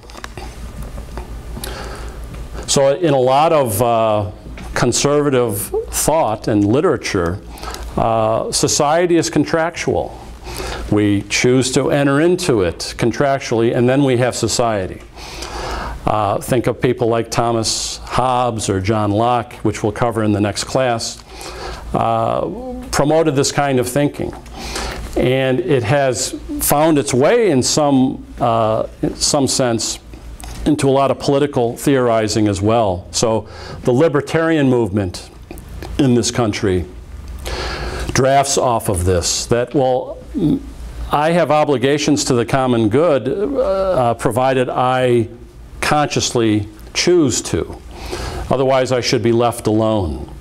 So in a lot of conservative thought and literature, society is contractual. We choose to enter into it contractually, and then we have society. Think of people like Thomas Hobbes or John Locke, which we'll cover in the next class, promoted this kind of thinking. And it has found its way in some sense into a lot of political theorizing as well. So the libertarian movement in this country drafts off of this, that, well, I have obligations to the common good provided I consciously choose to. Otherwise, I should be left alone.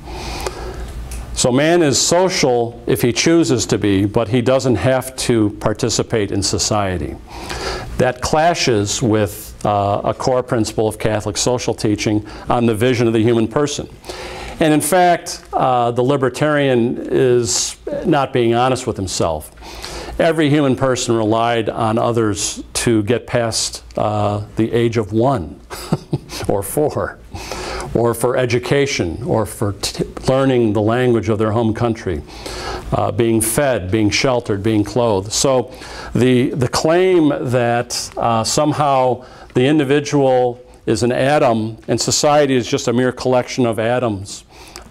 So man is social if he chooses to be, but he doesn't have to participate in society. That clashes with a core principle of Catholic social teaching on the vision of the human person. And in fact, the libertarian is not being honest with himself. Every human person relied on others to get past the age of 1 or 4, or for education, or for learning the language of their home country, being fed, being sheltered, being clothed. So the claim that somehow the individual is an atom and society is just a mere collection of atoms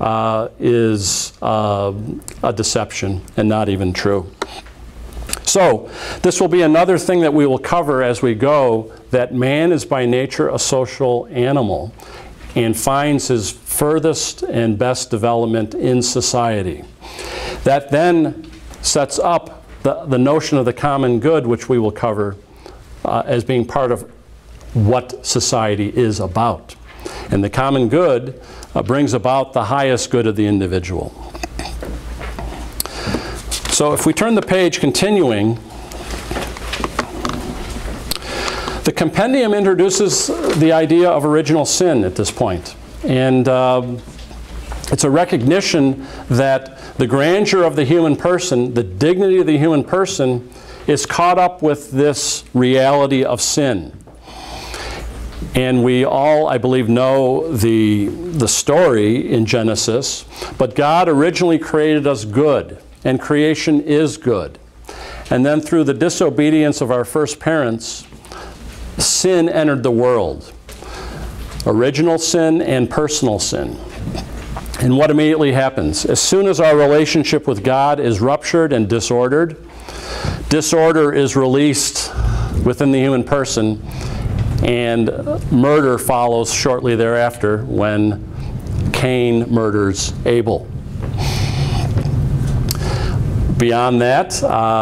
is a deception and not even true. So this will be another thing that we will cover as we go, that man is by nature a social animal and finds his furthest and best development in society. That then sets up the notion of the common good, which we will cover as being part of what society is about. And the common good brings about the highest good of the individual. So if we turn the page, continuing, the compendium introduces the idea of original sin at this point. And it's a recognition that the grandeur of the human person, the dignity of the human person, is caught up with this reality of sin. And we all, I believe, know the story in Genesis, but God originally created us good, and creation is good. And then through the disobedience of our first parents, sin entered the world. Original sin and personal sin. And what immediately happens? As soon as our relationship with God is ruptured and disordered, disorder is released within the human person, and murder follows shortly thereafter when Cain murders Abel. Beyond that,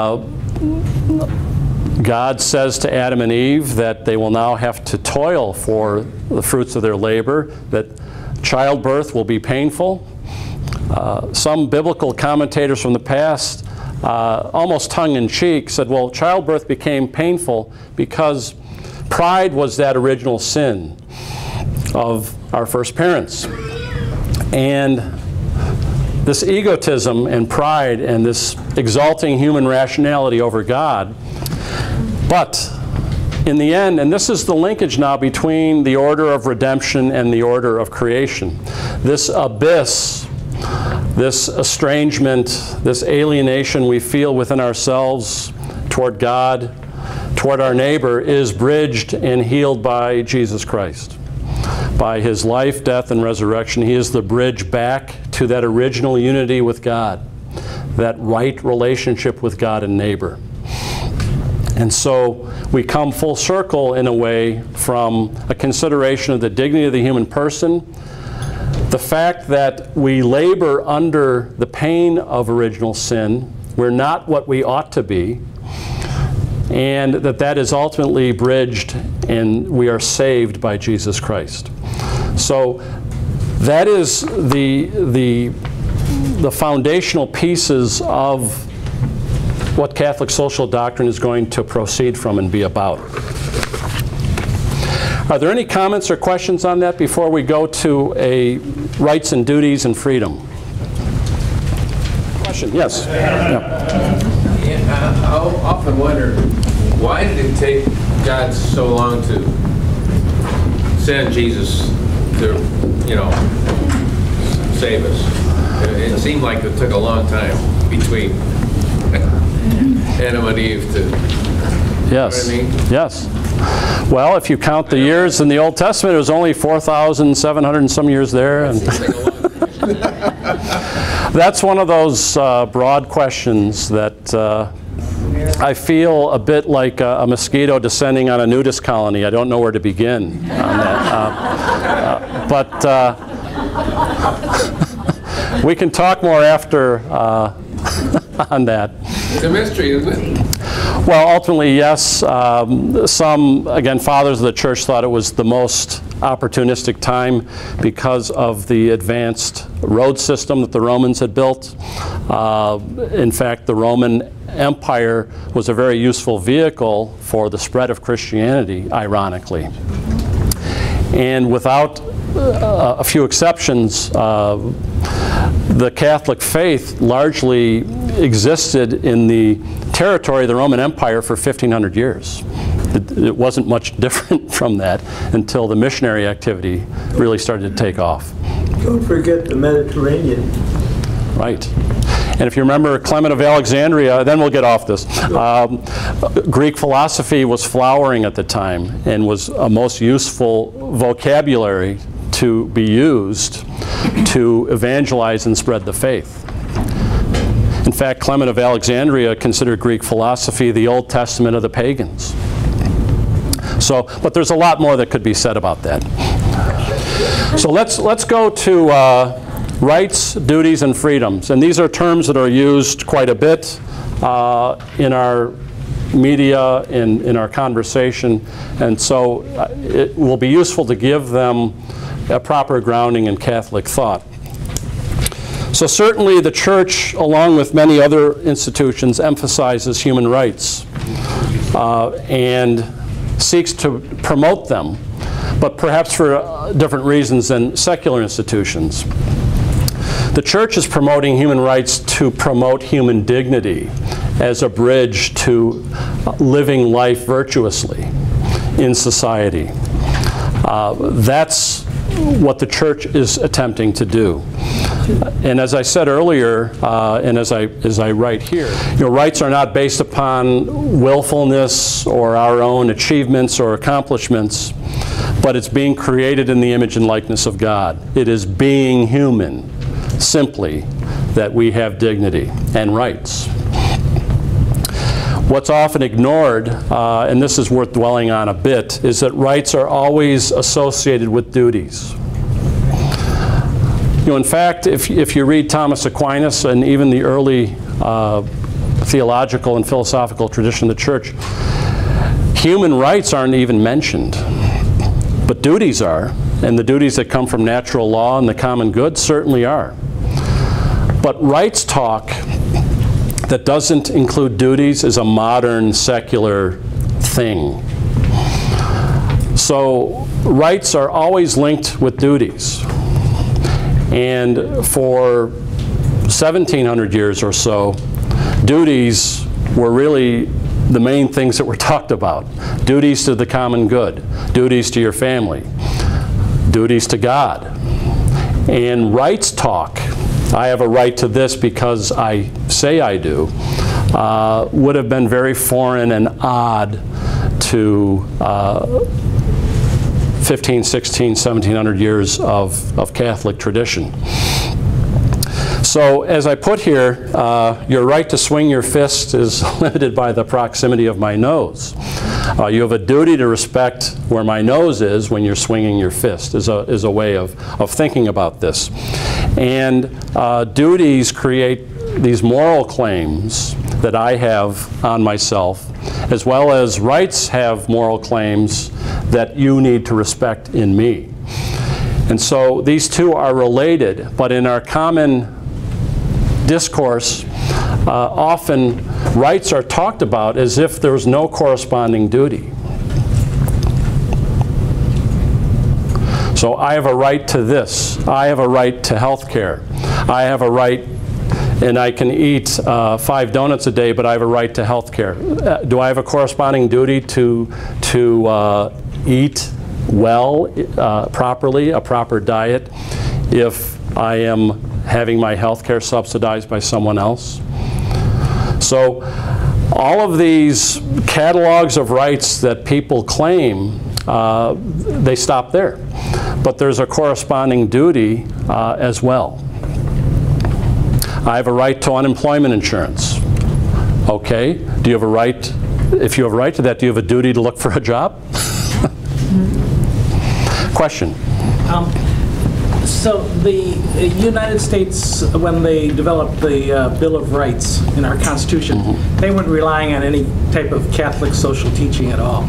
God says to Adam and Eve that they will now have to toil for the fruits of their labor, that childbirth will be painful. Some biblical commentators from the past, almost tongue-in-cheek, said, well, childbirth became painful because pride was that original sin of our first parents. And this egotism and pride and this exalting human rationality over God. But in the end, and this is the linkage now between the order of redemption and the order of creation, this abyss, this estrangement, this alienation we feel within ourselves toward God, toward our neighbor, is bridged and healed by Jesus Christ. By his life, death, and resurrection, he is the bridge back to that original unity with God, that right relationship with God and neighbor. And so we come full circle in a way from a consideration of the dignity of the human person, the fact that we labor under the pain of original sin, we're not what we ought to be, and that is ultimately bridged and we are saved by Jesus Christ. So that is the foundational pieces of what Catholic social doctrine is going to proceed from and be about. Are there any comments or questions on that before we go to a rights and duties and freedom? Question? Yes. I often wonder, why did it take God so long to send Jesus to, save us? It seemed like it took a long time between Adam and Eve to, Yes. you know what I mean? Yes. Well, if you count the years in the Old Testament, it was only 4,700 and some years there. And that's one of those broad questions that I feel a bit like a mosquito descending on a nudist colony. I don't know where to begin on that. But we can talk more after on that. It's a mystery, isn't it? Well, ultimately, yes. Some, again, fathers of the church thought it was the most opportunistic time because of the advanced road system that the Romans had built. In fact, the Roman Empire was a very useful vehicle for the spread of Christianity, ironically. And without a few exceptions, the Catholic faith largely existed in the territory of the Roman Empire for 1,500 years. It wasn't much different from that until the missionary activity really started to take off. Don't forget the Mediterranean. Right. And if you remember Clement of Alexandria, then we'll get off this. Greek philosophy was flowering at the time and was a most useful vocabulary to be used to evangelize and spread the faith. In fact, Clement of Alexandria considered Greek philosophy the Old Testament of the pagans. So, but there's a lot more that could be said about that. So let's go to rights, duties, and freedoms. And these are terms that are used quite a bit in our media, in our conversation. And so it will be useful to give them a proper grounding in Catholic thought. So certainly the church, along with many other institutions, emphasizes human rights and seeks to promote them, but perhaps for different reasons than secular institutions. The church is promoting human rights to promote human dignity as a bridge to living life virtuously in society. That's what the church is attempting to do. And as I said earlier, and as I write here, rights are not based upon willfulness or our own achievements or accomplishments, but it's being created in the image and likeness of God. It is being human, simply, that we have dignity and rights. What's often ignored, and this is worth dwelling on a bit, is that rights are always associated with duties. In fact, if you read Thomas Aquinas and even the early theological and philosophical tradition of the church, human rights aren't even mentioned, but duties are, and the duties that come from natural law and the common good certainly are. But rights talk that doesn't include duties is a modern secular thing. So rights are always linked with duties. And for 1,700 years or so, duties were really the main things that were talked about. Duties to the common good, duties to your family, duties to God. And rights talk, I have a right to this because I say I do, would have been very foreign and odd to 15, 16, 1,700 years of Catholic tradition. So as I put here, your right to swing your fist is limited by the proximity of my nose. You have a duty to respect where my nose is when you're swinging your fist, is a way of thinking about this. And duties create these moral claims that I have on myself, as well as rights have moral claims that you need to respect in me. And so these two are related, but in our common discourse, often rights are talked about as if there's no corresponding duty. So I have a right to this. I have a right to health care. I have a right, and I can eat 5 donuts a day, but I have a right to health care. Do I have a corresponding duty to eat well, properly, a proper diet, if I am having my health care subsidized by someone else? So all of these catalogs of rights that people claim, they stop there. But there's a corresponding duty as well. I have a right to unemployment insurance. Okay, do you have a right, if you have a right to that, do you have a duty to look for a job? Question. So the United States, when they developed the Bill of Rights in our Constitution, they weren't relying on any type of Catholic social teaching at all.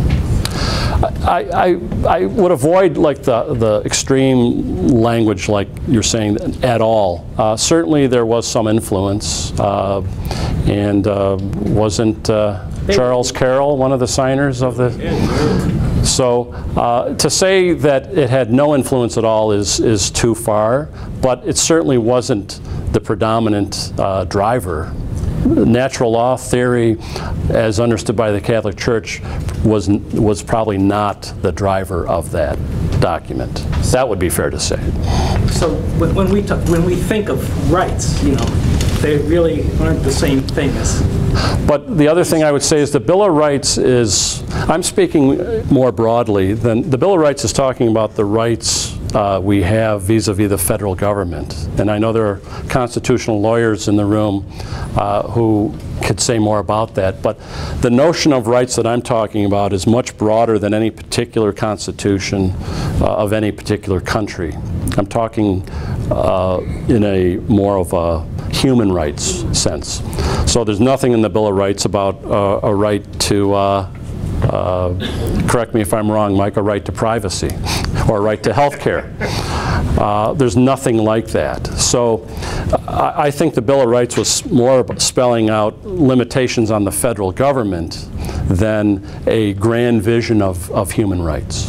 I would avoid like the extreme language like you're saying at all. Certainly there was some influence, and wasn't Charles Carroll one of the signers of the... So to say that it had no influence at all is too far, but it certainly wasn't the predominant driver. Natural law theory, as understood by the Catholic Church, was probably not the driver of that document. That would be fair to say. So when we think of rights, you know, they really aren't the same thing as... But the other thing I would say is the Bill of Rights is, I'm speaking more broadly than, the Bill of Rights is talking about the rights we have vis-a-vis the federal government. And I know there are constitutional lawyers in the room who could say more about that. But the notion of rights that I'm talking about is much broader than any particular constitution of any particular country. I'm talking in a more of a human rights sense. So there's nothing in the Bill of Rights about a right to, correct me if I'm wrong, Mike, a right to privacy or a right to health care. There's nothing like that. So I think the Bill of Rights was more about spelling out limitations on the federal government than a grand vision of human rights.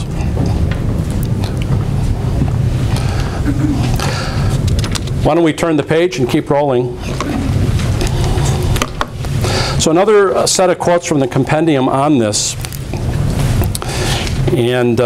Why don't we turn the page and keep rolling? So another set of quotes from the compendium on this, and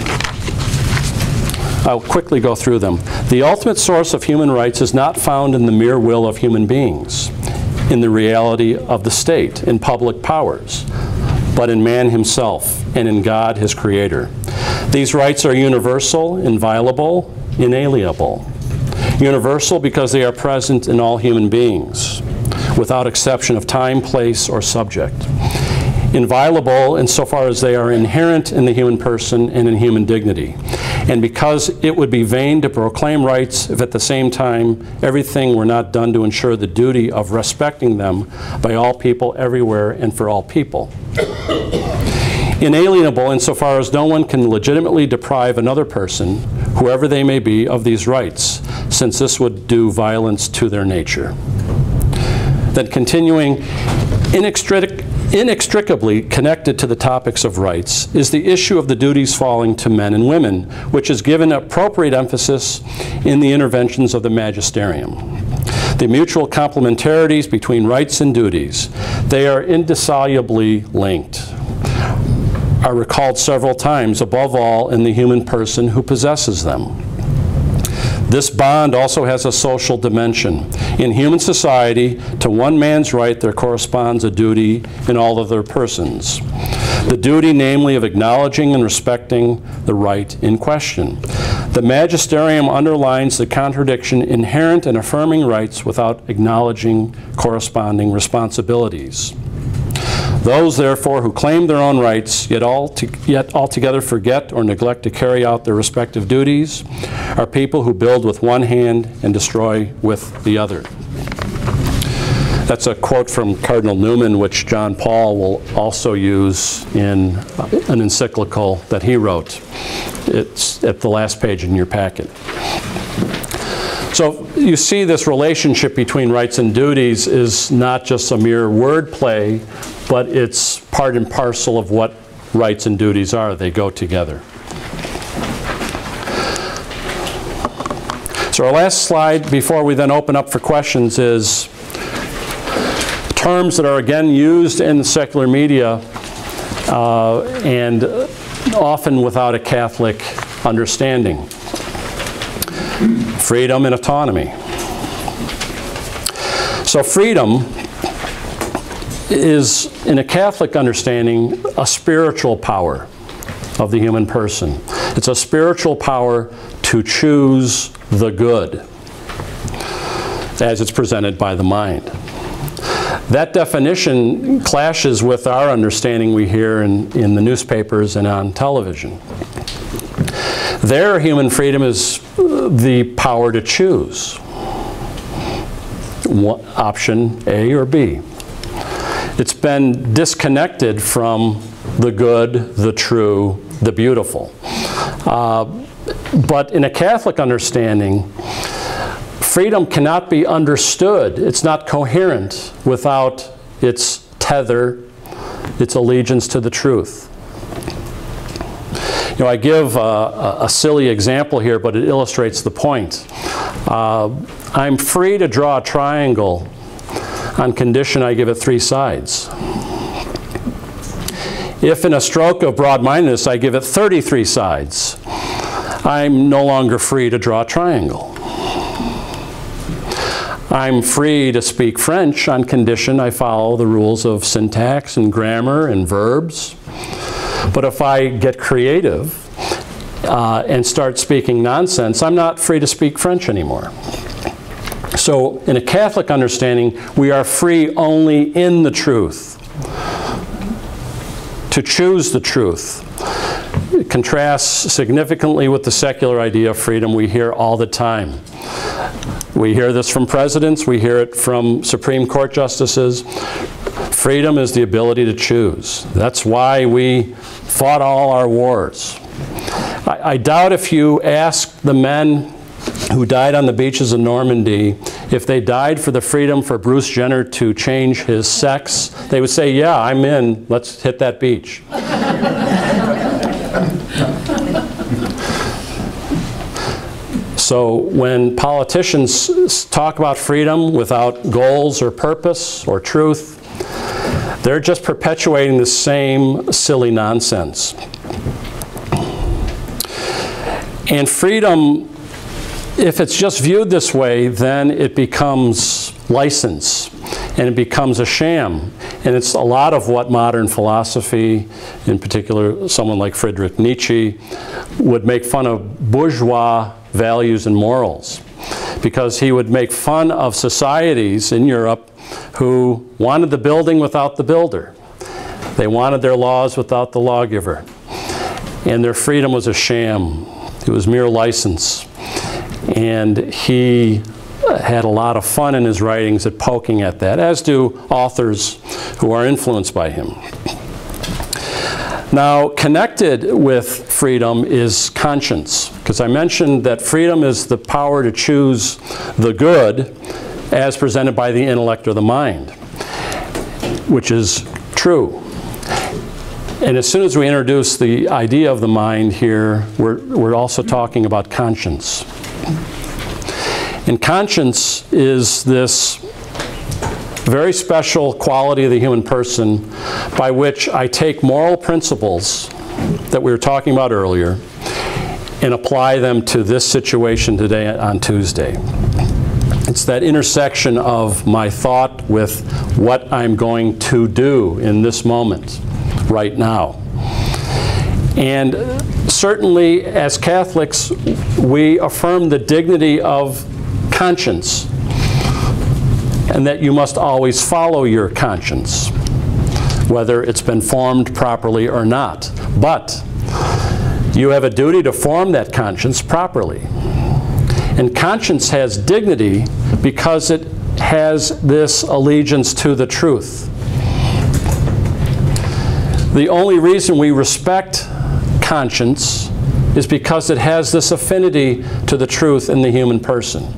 I'll quickly go through them. The ultimate source of human rights is not found in the mere will of human beings, in the reality of the state, in public powers, but in man himself and in God, his creator. These rights are universal, inviolable, inalienable. Universal because they are present in all human beings, without exception of time, place, or subject. Inviolable insofar as they are inherent in the human person and in human dignity. And because it would be vain to proclaim rights if at the same time everything were not done to ensure the duty of respecting them by all people everywhere and for all people. Inalienable insofar as no one can legitimately deprive another person, whoever they may be, of these rights, since this would do violence to their nature. Then continuing, inextricably connected to the topics of rights is the issue of the duties falling to men and women, which is given appropriate emphasis in the interventions of the magisterium. The mutual complementarities between rights and duties, they are indissolubly linked, are recalled several times, above all in the human person who possesses them. This bond also has a social dimension. In human society, to one man's right there corresponds a duty in all other persons. The duty, namely, of acknowledging and respecting the right in question. The magisterium underlines the contradiction inherent in affirming rights without acknowledging corresponding responsibilities. Those, therefore, who claim their own rights, yet altogether forget or neglect to carry out their respective duties, are people who build with one hand and destroy with the other. That's a quote from Cardinal Newman, which John Paul will also use in an encyclical that he wrote. It's at the last page in your packet. So you see this relationship between rights and duties is not just a mere word play, but it's part and parcel of what rights and duties are. They go together. So our last slide before we then open up for questions is terms that are again used in the secular media and often without a Catholic understanding. Freedom and autonomy. So freedom is, in a Catholic understanding, a spiritual power of the human person. It's a spiritual power to choose the good as it's presented by the mind. That definition clashes with our understanding we hear in the newspapers and on television. Their human freedom is the power to choose option A or B. It's been disconnected from the good, the true, the beautiful. But in a Catholic understanding, freedom cannot be understood. It's not coherent without its tether, its allegiance to the truth. You know, I give a silly example here, but it illustrates the point. I'm free to draw a triangle on condition I give it 3 sides. If in a stroke of broad-mindedness I give it 33 sides, I'm no longer free to draw a triangle. I'm free to speak French on condition I follow the rules of syntax and grammar and verbs. But if I get creative and start speaking nonsense, I'm not free to speak French anymore. So in a Catholic understanding, we are free only in the truth, to choose the truth. It contrasts significantly with the secular idea of freedom we hear all the time. We hear this from presidents, we hear it from Supreme Court justices. Freedom is the ability to choose. That's why we fought all our wars. I doubt if you ask the men who died on the beaches of Normandy if they died for the freedom for Bruce Jenner to change his sex, they would say, yeah, I'm in, let's hit that beach. So when politicians talk about freedom without goals or purpose or truth, they're just perpetuating the same silly nonsense. And freedom, if it's just viewed this way, then it becomes license and it becomes a sham. And it's a lot of what modern philosophy, in particular someone like Friedrich Nietzsche, would make fun of bourgeois values and morals. Because he would make fun of societies in Europe who wanted the building without the builder. They wanted their laws without the lawgiver. And their freedom was a sham. It was mere license. And he had a lot of fun in his writings at poking at that, as do authors who are influenced by him. Now, connected with freedom is conscience, because I mentioned that freedom is the power to choose the good as presented by the intellect or the mind, which is true. And as soon as we introduce the idea of the mind here, we're also talking about conscience. And conscience is this very special quality of the human person by which I take moral principles that we were talking about earlier and apply them to this situation today on Tuesday. It's that intersection of my thought with what I'm going to do in this moment, right now. And certainly as Catholics, we affirm the dignity of conscience, and that you must always follow your conscience, whether it's been formed properly or not. But you have a duty to form that conscience properly. And conscience has dignity because it has this allegiance to the truth. The only reason we respect conscience is because it has this affinity to the truth in the human person.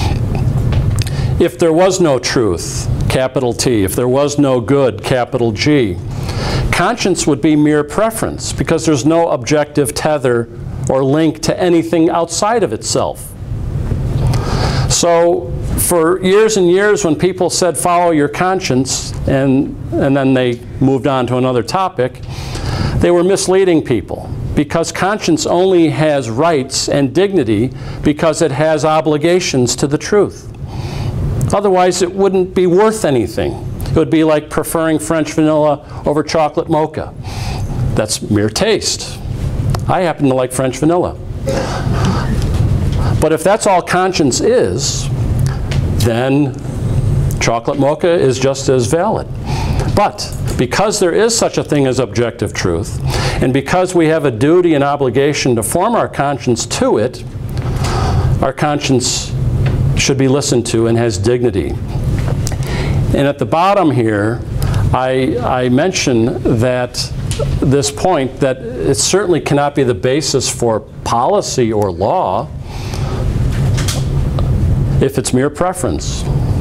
If there was no truth, capital T, if there was no good, capital G, conscience would be mere preference because there's no objective tether or link to anything outside of itself. So for years and years, when people said follow your conscience, and then they moved on to another topic, they were misleading people, because conscience only has rights and dignity because it has obligations to the truth. Otherwise, it wouldn't be worth anything. It would be like preferring French vanilla over chocolate mocha. That's mere taste. I happen to like French vanilla. But if that's all conscience is, then chocolate mocha is just as valid. But because there is such a thing as objective truth, and because we have a duty and obligation to form our conscience to it, our conscience should be listened to and has dignity. And at the bottom here, I mention that this point that it certainly cannot be the basis for policy or law if it's mere preference.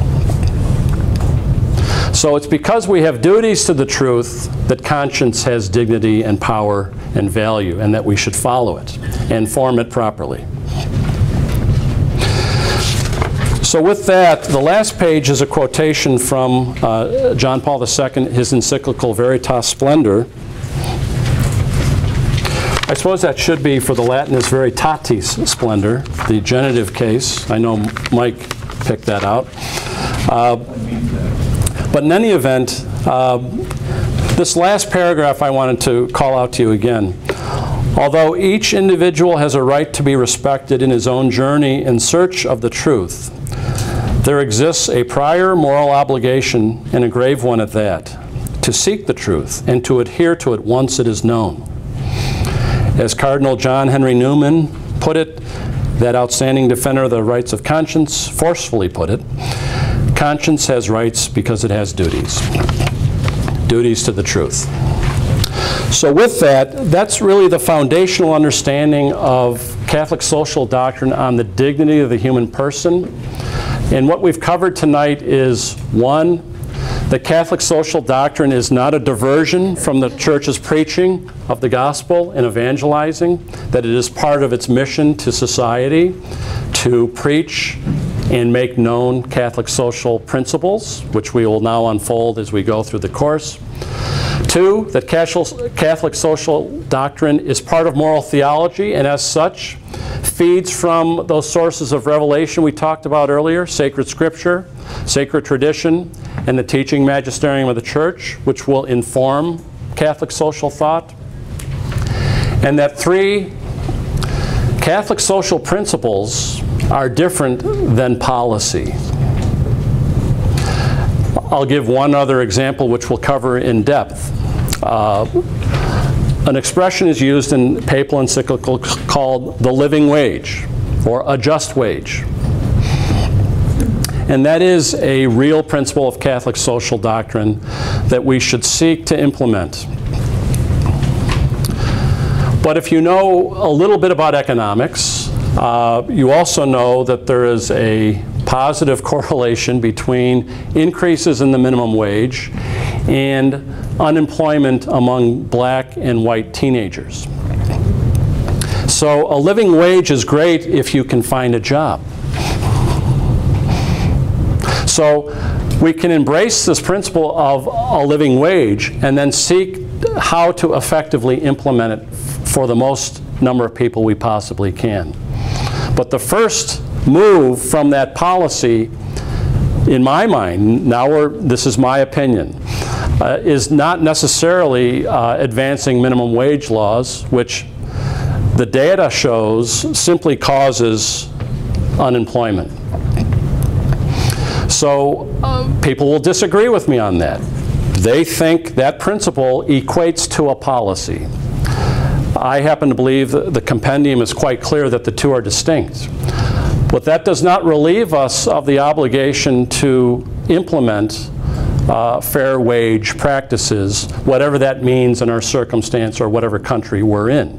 So it's because we have duties to the truth that conscience has dignity and power and value, and that we should follow it and form it properly. So with that, the last page is a quotation from John Paul II, his encyclical Veritas Splendor. I suppose that should be, for the Latin, is Veritatis Splendor, the genitive case. I know Mike picked that out. But in any event, this last paragraph I wanted to call out to you again. Although each individual has a right to be respected in his own journey in search of the truth, there exists a prior moral obligation, and a grave one at that, to seek the truth and to adhere to it once it is known. As Cardinal John Henry Newman put it, that outstanding defender of the rights of conscience forcefully put it, conscience has rights because it has duties. Duties to the truth. So with that, that's really the foundational understanding of Catholic social doctrine on the dignity of the human person. And what we've covered tonight is, one, the Catholic social doctrine is not a diversion from the Church's preaching of the gospel and evangelizing, that it is part of its mission to society to preach and make known Catholic social principles, which we will now unfold as we go through the course. Two, that Catholic social doctrine is part of moral theology, and as such, feeds from those sources of revelation we talked about earlier, sacred scripture, sacred tradition, and the teaching magisterium of the Church, which will inform Catholic social thought. And that three, Catholic social principles are different than policy. I'll give one other example which we'll cover in depth. An expression is used in papal encyclical called the living wage, or a just wage. And that is a real principle of Catholic social doctrine that we should seek to implement. But if you know a little bit about economics, you also know that there is a positive correlation between increases in the minimum wage and unemployment among black and white teenagers. So a living wage is great if you can find a job. So we can embrace this principle of a living wage and then seek how to effectively implement it for the most number of people we possibly can. But the first move from that policy, in my mind, this is my opinion, is not necessarily advancing minimum wage laws, which the data shows simply causes unemployment. So people will disagree with me on that. They think that principle equates to a policy. I happen to believe the compendium is quite clear that the two are distinct. But that does not relieve us of the obligation to implement fair wage practices, whatever that means in our circumstance or whatever country we're in.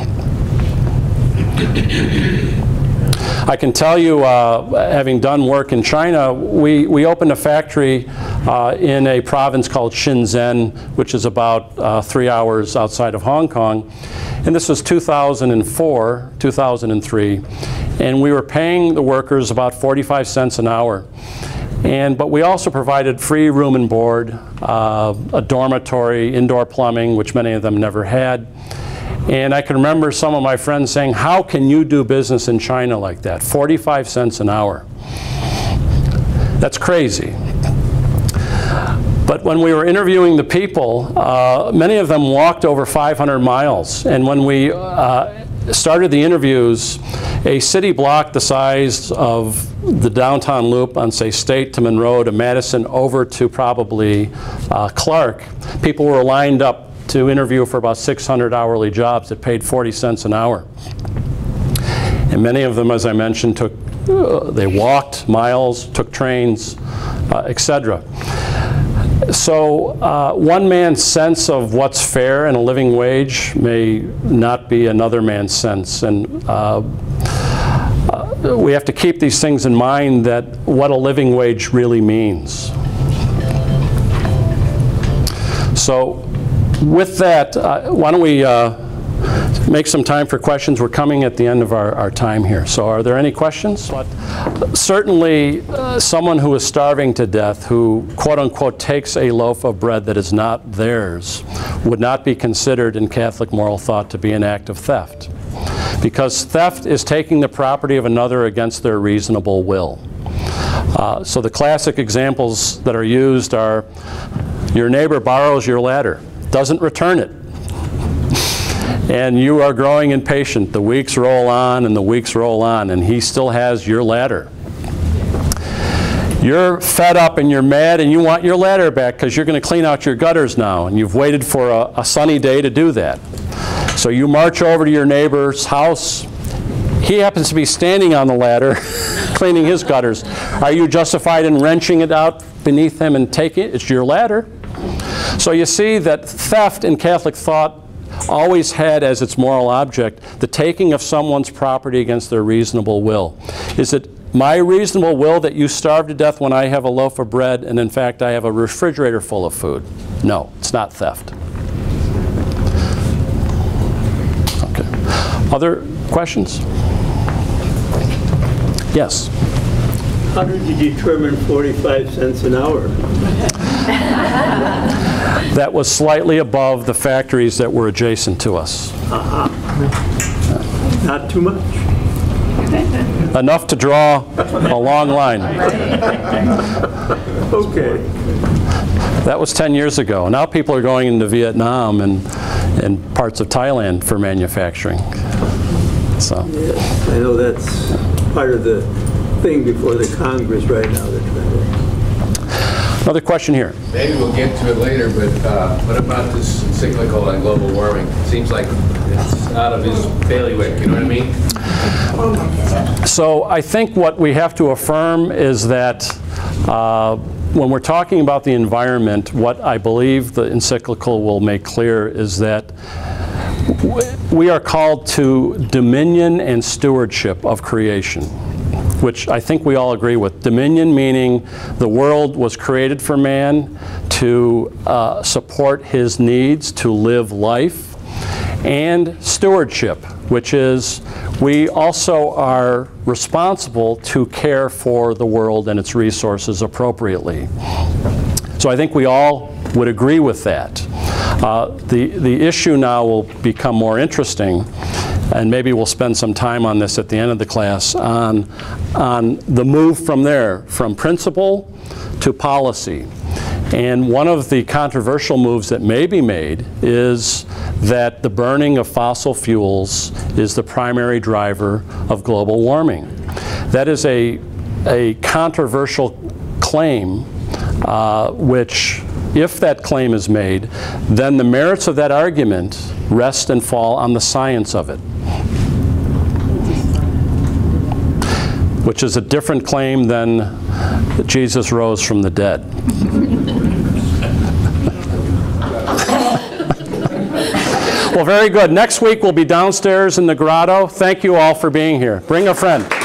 I can tell you, having done work in China, we opened a factory in a province called Shenzhen, which is about 3 hours outside of Hong Kong. And this was 2004, 2003. and we were paying the workers about 45 cents an hour. But we also provided free room and board, a dormitory, indoor plumbing, which many of them never had. And I can remember some of my friends saying, how can you do business in China like that? 45 cents an hour. That's crazy. But when we were interviewing the people, many of them walked over 500 miles. And when we started the interviews, a city block the size of the downtown loop on, say, State to Monroe to Madison over to probably Clark, people were lined up to interview for about 600 hourly jobs that paid 40 cents an hour. And many of them, as I mentioned, they walked miles, took trains, etc. So one man's sense of what's fair and a living wage may not be another man's sense. And we have to keep these things in mind, that what a living wage really means. So with that, why don't we make some time for questions? We're coming at the end of our time here. So are there any questions? But certainly someone who is starving to death, who quote unquote takes a loaf of bread that is not theirs, would not be considered in Catholic moral thought to be an act of theft. Because theft is taking the property of another against their reasonable will. So the classic examples that are used are, your neighbor borrows your ladder, doesn't return it, and you are growing impatient. The weeks roll on and the weeks roll on, and he still has your ladder. You're fed up and you're mad and you want your ladder back because you're going to clean out your gutters now, and you've waited for a sunny day to do that. So you march over to your neighbor's house. He happens to be standing on the ladder cleaning his gutters. Are you justified in wrenching it out beneath him and taking it? It's your ladder. So you see that theft in Catholic thought always had as its moral object the taking of someone's property against their reasonable will. Is it my reasonable will that you starve to death when I have a loaf of bread and in fact I have a refrigerator full of food? No, it's not theft. Okay. Other questions? Yes? How did you determine 45 cents an hour? That was slightly above the factories that were adjacent to us. Not too much. Enough to draw a long line. Okay. That was 10 years ago. Now people are going into Vietnam and parts of Thailand for manufacturing. So. Yes, I know that's part of the thing before the Congress right now. They're trying to. Another question here. Maybe we'll get to it later, but what about this encyclical on global warming? It seems like it's out of his bailiwick, you know what I mean? So I think what we have to affirm is that when we're talking about the environment, what I believe the encyclical will make clear is that we are called to dominion and stewardship of creation, which I think we all agree with. Dominion meaning the world was created for man to support his needs, to live life, and stewardship, which is we also are responsible to care for the world and its resources appropriately. So I think we all would agree with that. The issue now will become more interesting, and maybe we'll spend some time on this at the end of the class, on the move from there, from principle to policy. And one of the controversial moves that may be made is that the burning of fossil fuels is the primary driver of global warming. That is a controversial claim, which, if that claim is made, then the merits of that argument rest and fall on the science of it, which is a different claim than that Jesus rose from the dead. Well, very good. Next week we'll be downstairs in the grotto. Thank you all for being here. Bring a friend.